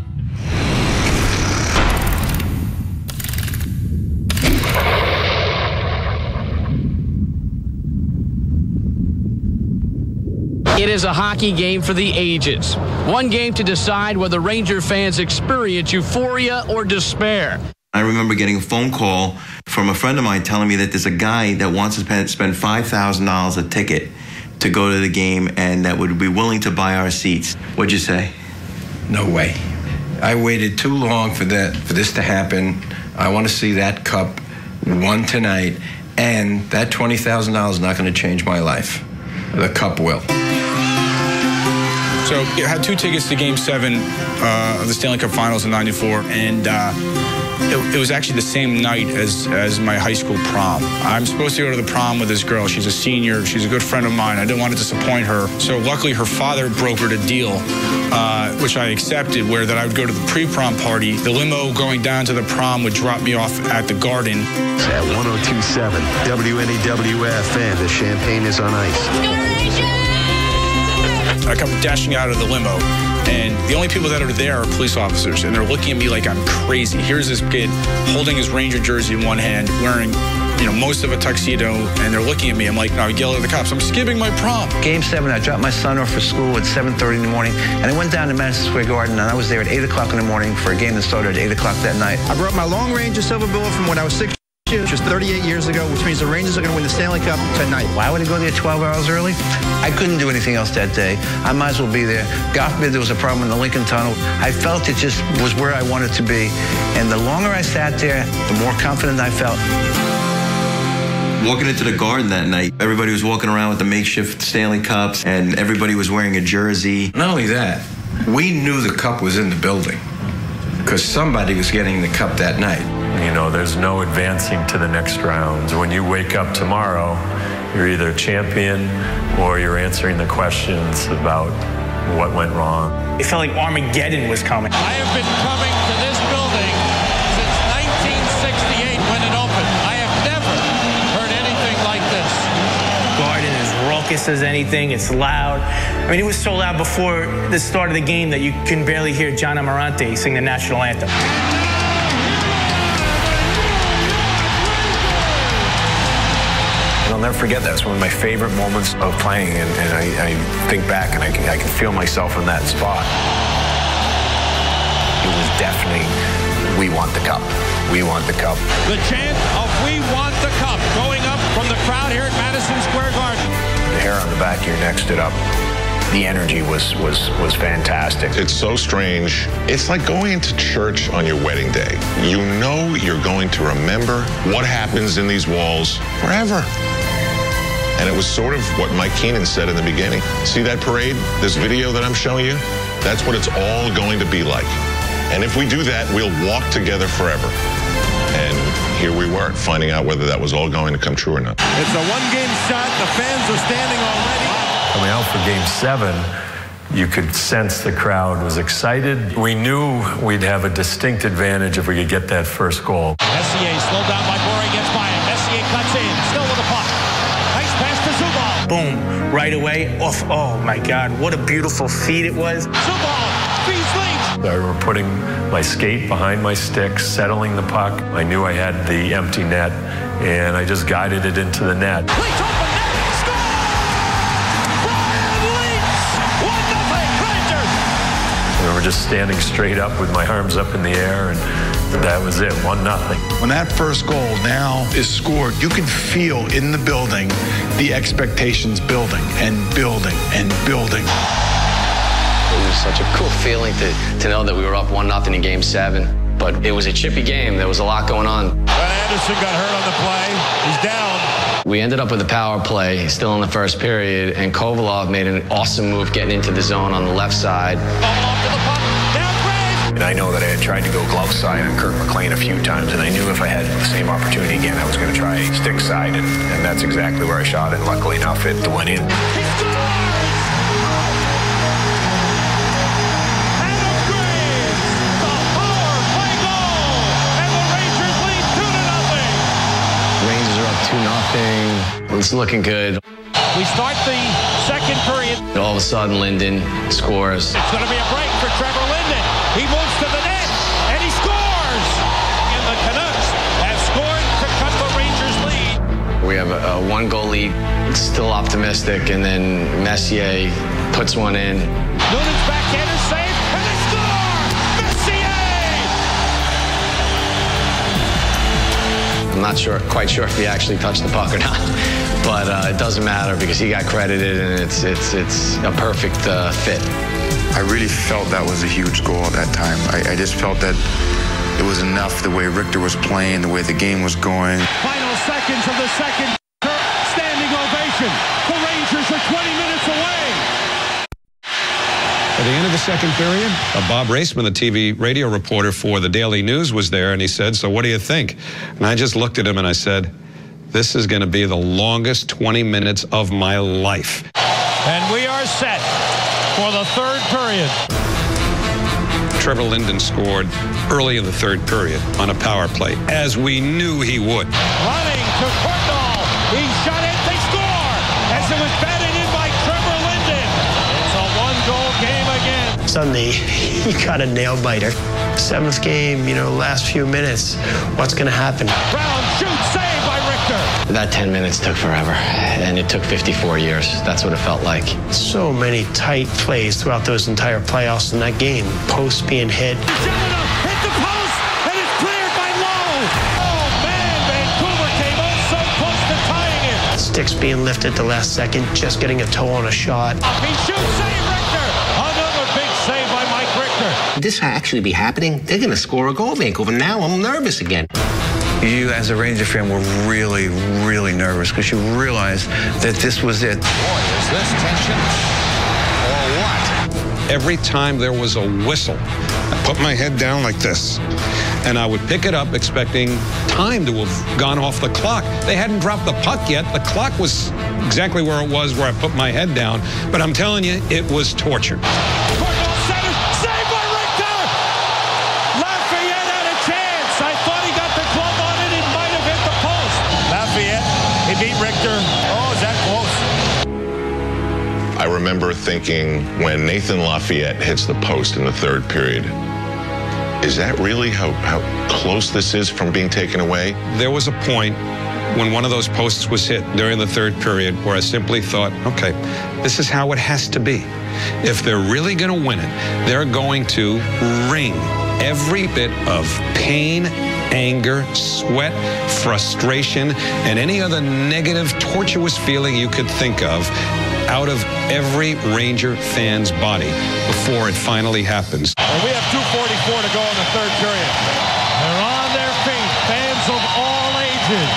It is a hockey game for the ages. One game to decide whether Ranger fans experience euphoria or despair. I remember getting a phone call from a friend of mine telling me that there's a guy that wants to spend $5,000 a ticket to go to the game and that would be willing to buy our seats. What'd you say? No way. I waited too long for this to happen. I want to see that cup won tonight, and that $20,000 is not going to change my life. The cup will. So I had 2 tickets to Game 7 of the Stanley Cup Finals in '94, and it was actually the same night as my high school prom. I'm supposed to go to the prom with this girl. She's a senior. She's a good friend of mine. I didn't want to disappoint her. So luckily, her father brokered a deal, which I accepted, where that I would go to the pre-prom party. The limo going down to the prom would drop me off at the Garden. At 102.7 WNEW-FM, the champagne is on ice. I come dashing out of the limo, and the only people that are there are police officers, and they're looking at me like I'm crazy. Here's this kid holding his Ranger jersey in one hand, wearing, most of a tuxedo, and they're looking at me. I'm like, no, I yell at the cops, I'm skipping my prom. Game 7, I dropped my son off for school at 7:30 in the morning, and I went down to Madison Square Garden, and I was there at 8 o'clock in the morning for a game that started at 8 o'clock that night. I brought my long Ranger silver bullet from when I was 6 years, which was 38 years ago, which means the Rangers are going to win the Stanley Cup tonight. Why would I go there 12 hours early? I couldn't do anything else that day. I might as well be there. God forbid there was a problem in the Lincoln Tunnel. I felt it just was where I wanted to be. And the longer I sat there, the more confident I felt. Walking into the Garden that night, everybody was walking around with the makeshift Stanley Cups, and everybody was wearing a jersey. Not only that, we knew the cup was in the building because somebody was getting the cup that night. There's no advancing to the next round. When you wake up tomorrow, you're either a champion or you're answering the questions about what went wrong. It felt like Armageddon was coming. I have been coming to this building since 1968 when it opened. I have never heard anything like this. Garden is raucous as anything. It's loud. I mean, it was so loud before the start of the game that you can barely hear John Amarante sing the national anthem. I'll never forget that. It's one of my favorite moments of playing, and I think back and I can feel myself in that spot. It was definitely, we want the cup. We want the cup. The chant of "We want the cup" going up from the crowd here at Madison Square Garden. The hair on the back of your neck stood up. The energy was fantastic. It's so strange. It's like going into church on your wedding day. You know you're going to remember what happens in these walls forever. And it was sort of what Mike Keenan said in the beginning. See that parade, this video that I'm showing you? That's what it's all going to be like. And if we do that, we'll walk together forever. And here we were, finding out whether that was all going to come true or not. It's a one-game shot. The fans are standing already. Coming out for Game 7, you could sense the crowd was excited. We knew we'd have a distinct advantage if we could get that first goal. Messier slowed down by Boré, gets by him. Messier cuts in, still with the puck. Nice pass to Zubal. Boom, right away off. Oh my God, what a beautiful feed it was. Zubal feeds late. I remember putting my skate behind my stick, settling the puck. I knew I had the empty net, and I just guided it into the net. I remember just standing straight up with my arms up in the air, and that was it, 1-0. When that first goal now is scored, you can feel in the building the expectations building and building and building. It was such a cool feeling to know that we were up 1-0 in Game 7. But it was a chippy game. There was a lot going on. Anderson got hurt on the play. He's down. We ended up with a power play still in the first period, and Kovalov made an awesome move getting into the zone on the left side. And I know that I had tried to go glove side on Kirk McLean a few times, and I knew if I had the same opportunity again, I was going to try stick side, and that's exactly where I shot it. Luckily enough, it went in. It's looking good. We start the second period. All of a sudden, Linden scores. It's going to be a break for Trevor Linden. He moves to the net, and he scores! And the Canucks have scored to cut the Rangers' lead. We have a one-goal lead, still optimistic, and then Messier puts one in. Noonan's backhander save, and they score! Messier! not quite sure if he actually touched the puck or not. But it doesn't matter because he got credited, and it's a perfect fit. I really felt that was a huge goal at that time. I just felt that it was enough the way Richter was playing, the way the game was going. Final seconds of the second. Standing ovation. The Rangers are 20 minutes away. At the end of the second period, Bob Raceman, the TV radio reporter for the Daily News, was there, and he said, "So what do you think?" And I just looked at him and I said, "This is going to be the longest 20 minutes of my life." And we are set for the third period. Trevor Linden scored early in the third period on a power play, as we knew he would. Running to Cornwall. He shot it. They score. As it was batted in by Trevor Linden. It's a one-goal game again. Sunday, he got a nail-biter. Seventh game, last few minutes. What's going to happen? Brown shoots, saved by Richter. That 10 minutes took forever, and it took 54 years. That's what it felt like. So many tight plays throughout those entire playoffs in that game. Posts being hit. Hit the post, and it's cleared by Lowe. Oh, man, Vancouver came out so close to tying it. Sticks being lifted at the last second, just getting a toe on a shot. He shoots, save Richter. Another big save by Mike Richter. This actually be happening? They're going to score a goal, Vancouver. Now I'm nervous again. You, as a Ranger fan, were really, really nervous because you realized that this was it. Boy, is this tension or what? Every time there was a whistle, I put my head down like this, and I would pick it up expecting time to have gone off the clock. They hadn't dropped the puck yet. The clock was exactly where it was where I put my head down, but I'm telling you, it was torture. I remember thinking when Nathan Lafayette hits the post in the third period, is that really how close this is from being taken away? There was a point when one of those posts was hit during the third period where I simply thought, okay, this is how it has to be. If they're really going to win it, they're going to wring every bit of pain, anger, sweat, frustration, and any other negative, tortuous feeling you could think of out of every Ranger fan's body before it finally happens. And we have 2:44 to go in the third period. They're on their feet, fans of all ages.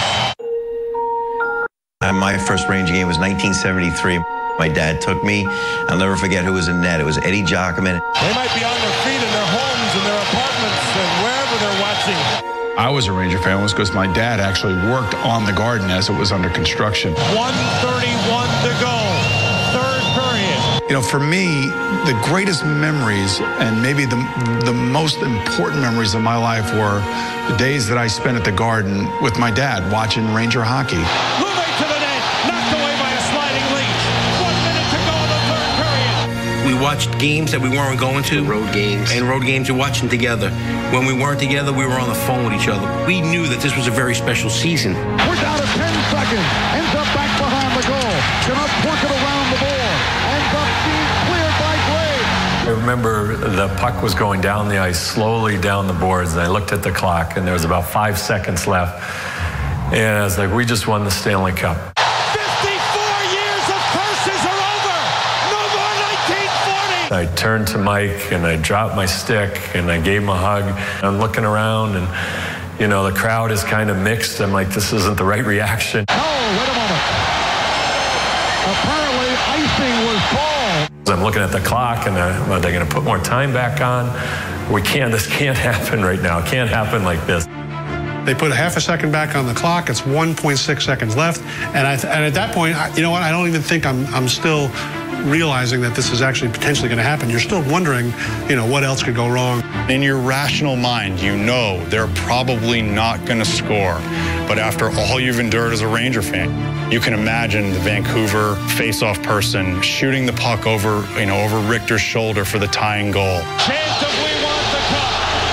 My first Ranger game was 1973. My dad took me. I'll never forget who was in net. It was Eddie Jockman. They might be on their feet in their homes and their apartments and wherever they're watching. I was a Ranger fan because my dad actually worked on the Garden as it was under construction. 1:31 to go. Third period. For me, the greatest memories and maybe the most important memories of my life were the days that I spent at the Garden with my dad watching Ranger hockey. Moving to the net, knocked away by a sliding leech. 1 minute to go in the third period. We watched games that we weren't going to. Road games. And road games, we're watching together. When we weren't together, we were on the phone with each other. We knew that this was a very special season. We're down to 10 seconds. Ends up back behind the goal. Gonna work it around the board. Ends up being cleared by Gray. I remember the puck was going down the ice, slowly down the boards, and I looked at the clock, and there was about 5 seconds left. And I was like, we just won the Stanley Cup. 54 years of curses are over. No more 1940. I turned to Mike, and I dropped my stick, and I gave him a hug. I'm looking around, and, the crowd is kind of mixed. I'm like, this isn't the right reaction. Oh, wait a moment. Apparently, icing was called. I'm looking at the clock, and are they going to put more time back on? This can't happen right now. It can't happen like this. They put half a second back on the clock. It's 1.6 seconds left. And at that point, you know what? I don't even think I'm still realizing that this is actually potentially going to happen. You're still wondering, what else could go wrong. In your rational mind, they're probably not going to score. But after all you've endured as a Ranger fan, you can imagine the Vancouver face-off person shooting the puck over Richter's shoulder for the tying goal. Chance of we want the cup.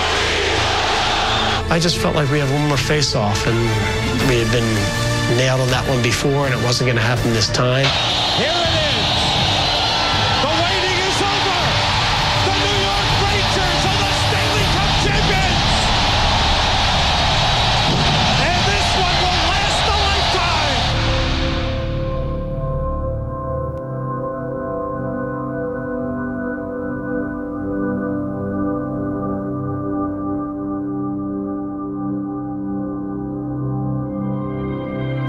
I just felt like we had one more face-off, and we had been nailed on that one before, and it wasn't going to happen this time. Here it is. The waiting is over. The New York Rangers are the Stanley Cup champions. And this one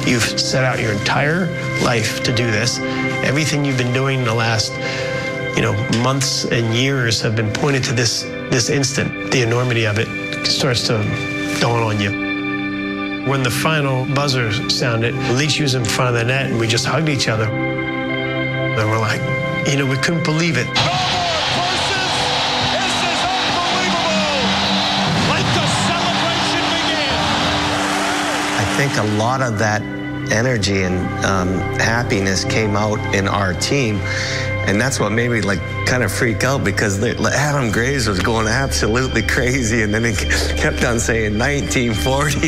You've set out your entire life to do this. Everything you've been doing in the last, months and years have been pointed to this instant. The enormity of it starts to dawn on you. When the final buzzer sounded, Leach was in front of the net, and we just hugged each other. And we're like, we couldn't believe it. I think a lot of that energy and happiness came out in our team, and that's what made me kind of freak out, because Adam Graves was going absolutely crazy, and then he kept on saying 1940.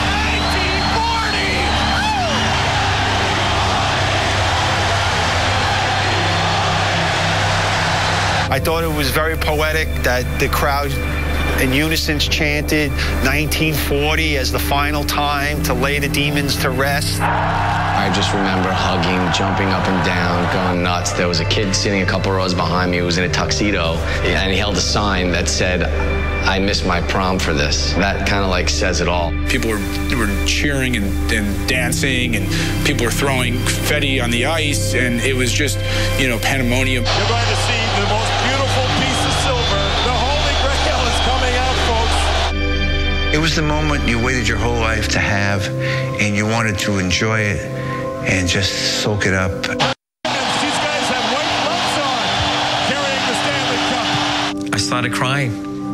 I thought it was very poetic that the crowd in unison chanted 1940 as the final time to lay the demons to rest. I just remember hugging, jumping up and down, going nuts. There was a kid sitting a couple rows behind me who was in a tuxedo, and he held a sign that said, "I missed my prom for this." That kind of says it all. People were cheering and dancing, and people were throwing confetti on the ice, and it was just, pandemonium. You're going to see the most beautiful piece of silver. The Holy Grail is coming out, folks. It was the moment you waited your whole life to have, and you wanted to enjoy it and just soak it up. These guys have white gloves on, carrying the Stanley Cup. I started crying.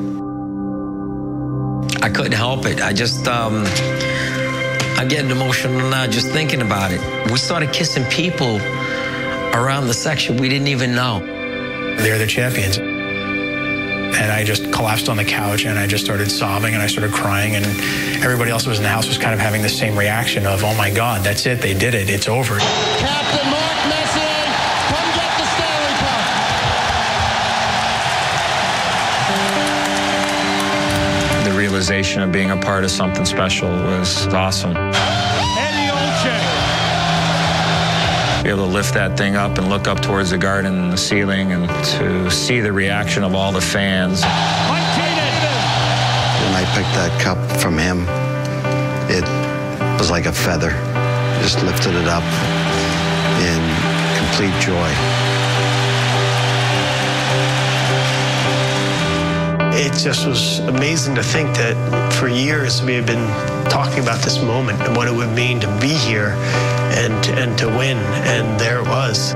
I couldn't help it. I just, I'm getting emotional now just thinking about it. We started kissing people around the section we didn't even know. They're the champions. And I just collapsed on the couch, and I just started sobbing, and I started crying, and everybody else who was in the house was kind of having the same reaction of, oh my God, that's it, they did it, it's over. Captain Mark Messier, come get the Stanley Cup. The realization of being a part of something special was awesome. Eddie Olczyk. Be able to lift that thing up and look up towards the garden and the ceiling, and to see the reaction of all the fans. When I picked that cup from him, it was like a feather. Just lifted it up in complete joy. It just was amazing to think that for years we had been talking about this moment and what it would mean to be here and to win, and there it was.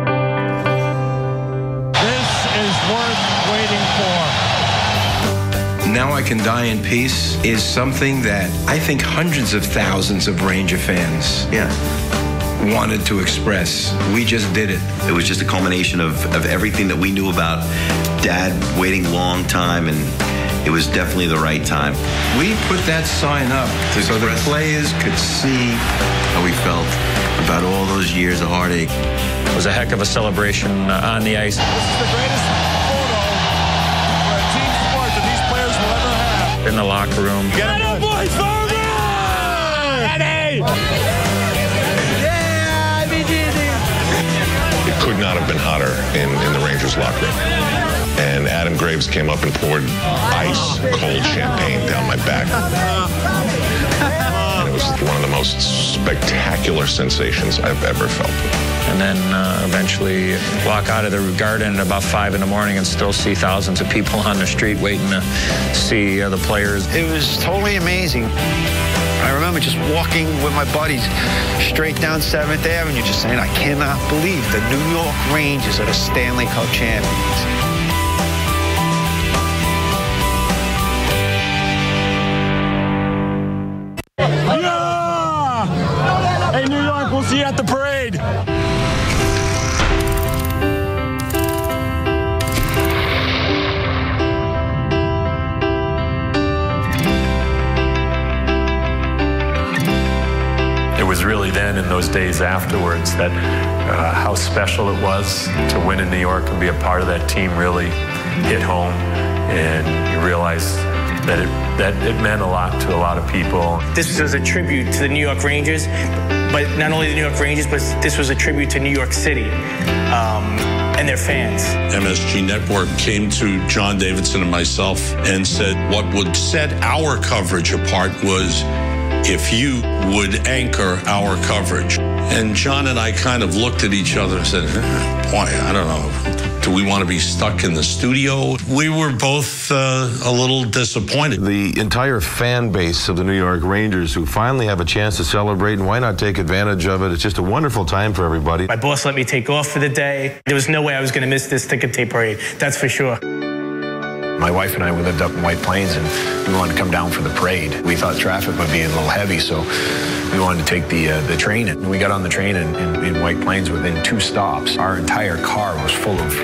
This is worth waiting for. Now I Can Die in Peace is something that I think hundreds of thousands of Ranger fans wanted to express. We just did it. It was just a culmination of everything that we knew about Dad waiting a long time, and it was definitely the right time. We put that sign up so the players could see how we felt about all those years of heartache. It was a heck of a celebration on the ice. This is the greatest photo for a team sport that these players will ever have. In the locker room. Get it, boys, Farmer! Eddie! Yeah, It could not have been hotter in the Rangers locker room. And Adam Graves came up and poured ice-cold champagne down my back. And it was one of the most spectacular sensations I've ever felt. And then eventually walk out of the garden at about 5 in the morning and still see thousands of people on the street waiting to see the players. It was totally amazing. I remember just walking with my buddies straight down 7th Avenue, just saying, I cannot believe the New York Rangers are the Stanley Cup champions. Hey, New York, we'll see you at the parade. It was really then, in those days afterwards, that how special it was to win in New York and be a part of that team really hit home, and you realize that it meant a lot to a lot of people. This was a tribute to the New York Rangers, but not only the New York Rangers, but this was a tribute to New York City and their fans. MSG Network came to John Davidson and myself and said what would set our coverage apart was if you would anchor our coverage. And John and I kind of looked at each other and said, boy, I don't know. Do we want to be stuck in the studio? We were both a little disappointed. The entire fan base of the New York Rangers who finally have a chance to celebrate, and why not take advantage of it? It's just a wonderful time for everybody. My boss let me take off for the day. There was no way I was going to miss this ticket tape parade, that's for sure. My wife and I, we lived up in White Plains, and we wanted to come down for the parade. We thought traffic would be a little heavy, so we wanted to take the train. And we got on the train in White Plains within 2 stops. Our entire car was full of,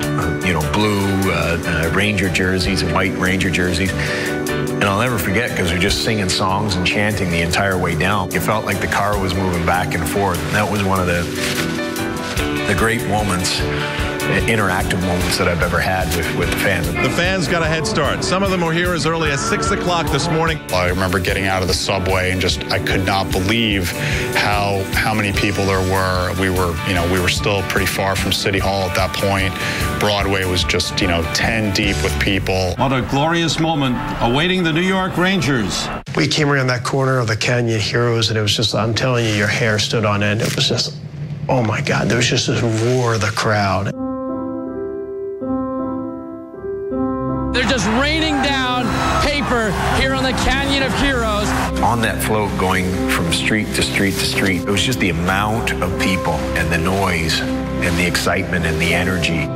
blue Ranger jerseys and white Ranger jerseys. And I'll never forget, because we were just singing songs and chanting the entire way down. It felt like the car was moving back and forth. And that was one of the great moments, interactive moments that I've ever had with the fans. The fans got a head start. Some of them were here as early as 6 o'clock this morning. I remember getting out of the subway and I could not believe how many people there were. We were still pretty far from City Hall at that point. Broadway was just, 10 deep with people. What a glorious moment awaiting the New York Rangers. We came around that corner of the Canyon Heroes, and it was just, I'm telling you, your hair stood on end. It was just, oh my God, there was just this roar of the crowd. They're just raining down paper here on the Canyon of Heroes. On that float going from street to street to street, it was just the amount of people and the noise and the excitement and the energy.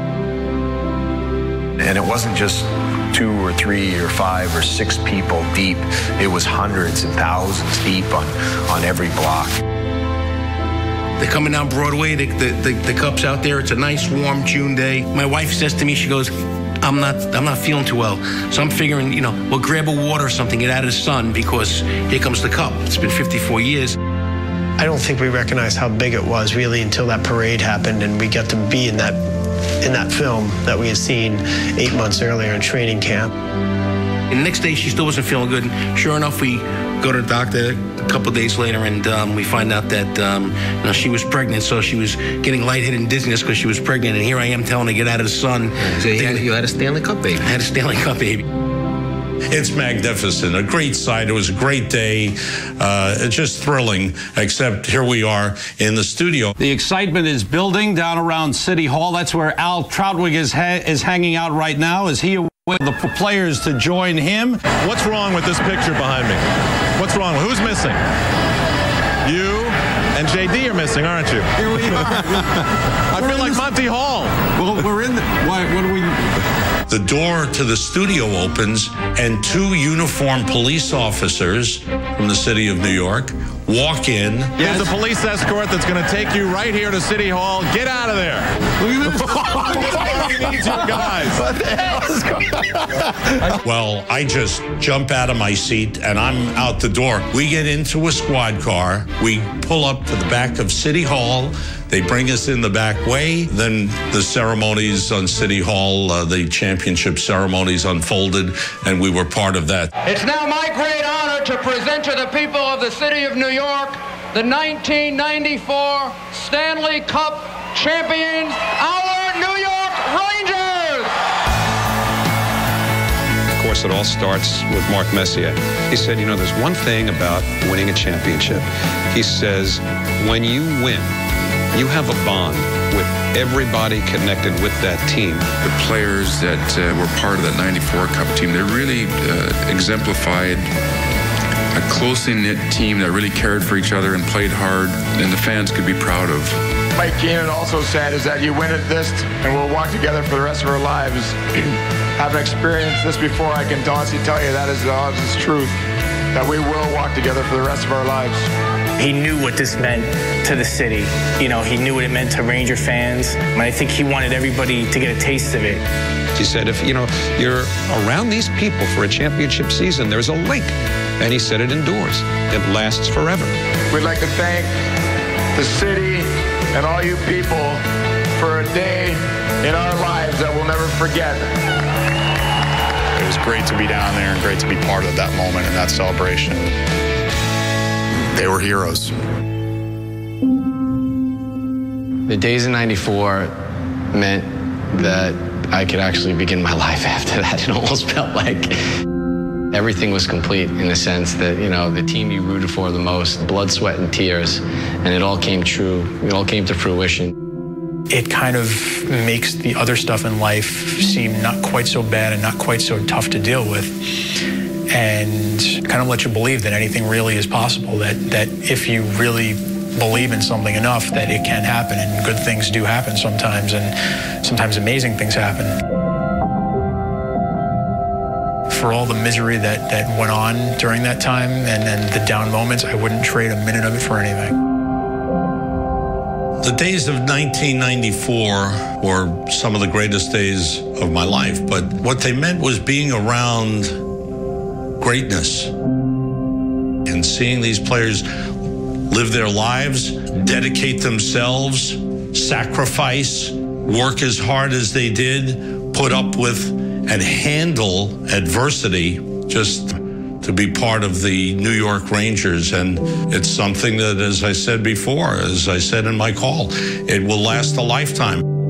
And it wasn't just 2 or 3 or 5 or 6 people deep. It was hundreds and thousands deep on every block. They're coming down Broadway, the Cup's out there. It's a nice, warm June day. My wife says to me, she goes, I'm not feeling too well. So I'm figuring, we'll grab a water or something, get out of the sun, because here comes the Cup. It's been 54 years. I don't think we recognized how big it was really until that parade happened, and we got to be in that film that we had seen 8 months earlier in training camp. And the next day, she still wasn't feeling good. And sure enough, we go to the doctor a couple of days later, and we find out that she was pregnant, so she was getting lightheaded and dizziness because she was pregnant. And here I am telling her to get out of the sun. So you had a Stanley Cup baby. I had a Stanley Cup baby. It's magnificent, a great sight. It was a great day. It's just thrilling, except here we are in the studio. The excitement is building down around City Hall. That's where Al Trautwig is hanging out right now. Is he with the players to join him? What's wrong with this picture behind me? What's wrong? Who's missing? You and JD are missing, aren't you? Here we are. I feel like Monty Hall. Well, we're in the... What are we... The door to the studio opens, and 2 uniformed police officers from the city of New York walk in. Yes. There's a police escort that's going to take you right here to City Hall. Get out of there. He needs you guys. What the hell is going on? Well, I just jump out of my seat, and I'm out the door. We get into a squad car. We pull up to the back of City Hall. They bring us in the back way. Then the ceremonies on City Hall, the championship ceremonies unfolded, and we were part of that. It's now my great honor to present to the people of the city of New York the 1994 Stanley Cup champions, our New York Rangers! Of course, it all starts with Mark Messier. He said, there's one thing about winning a championship. He says, when you win, you have a bond with everybody connected with that team. The players that were part of that 94 Cup team, they really exemplified a closely knit team that really cared for each other and played hard, and the fans could be proud of. Mike Keenan also said is that you win at this and we'll walk together for the rest of our lives. Having experienced this before, I can honestly tell you that is the honest truth, that we will walk together for the rest of our lives. He knew what this meant to the city. He knew what it meant to Ranger fans. And I think he wanted everybody to get a taste of it. He said, if you're around these people for a championship season, there's a link. And he said it endures. It lasts forever. We'd like to thank the city and all you people for a day in our lives that we'll never forget. It was great to be down there and great to be part of that moment and that celebration. They were heroes. The days in '94 meant that I could actually begin my life after that. It almost felt like Everything was complete in the sense that, you know, the team you rooted for the most, blood, sweat, and tears, and it all came true. It all came to fruition. It kind of makes the other stuff in life seem not quite so bad and not quite so tough to deal with, and kind of let you believe that anything really is possible, that if you really believe in something enough, that it can happen, and good things do happen sometimes, and sometimes amazing things happen. For all the misery that went on during that time and the down moments, I wouldn't trade a minute of it for anything. The days of 1994 were some of the greatest days of my life, but what they meant was being around greatness and seeing these players live their lives, dedicate themselves, sacrifice, work as hard as they did, put up with and handle adversity just to be part of the New York Rangers. And it's something that, as I said before, as I said in my call, it will last a lifetime.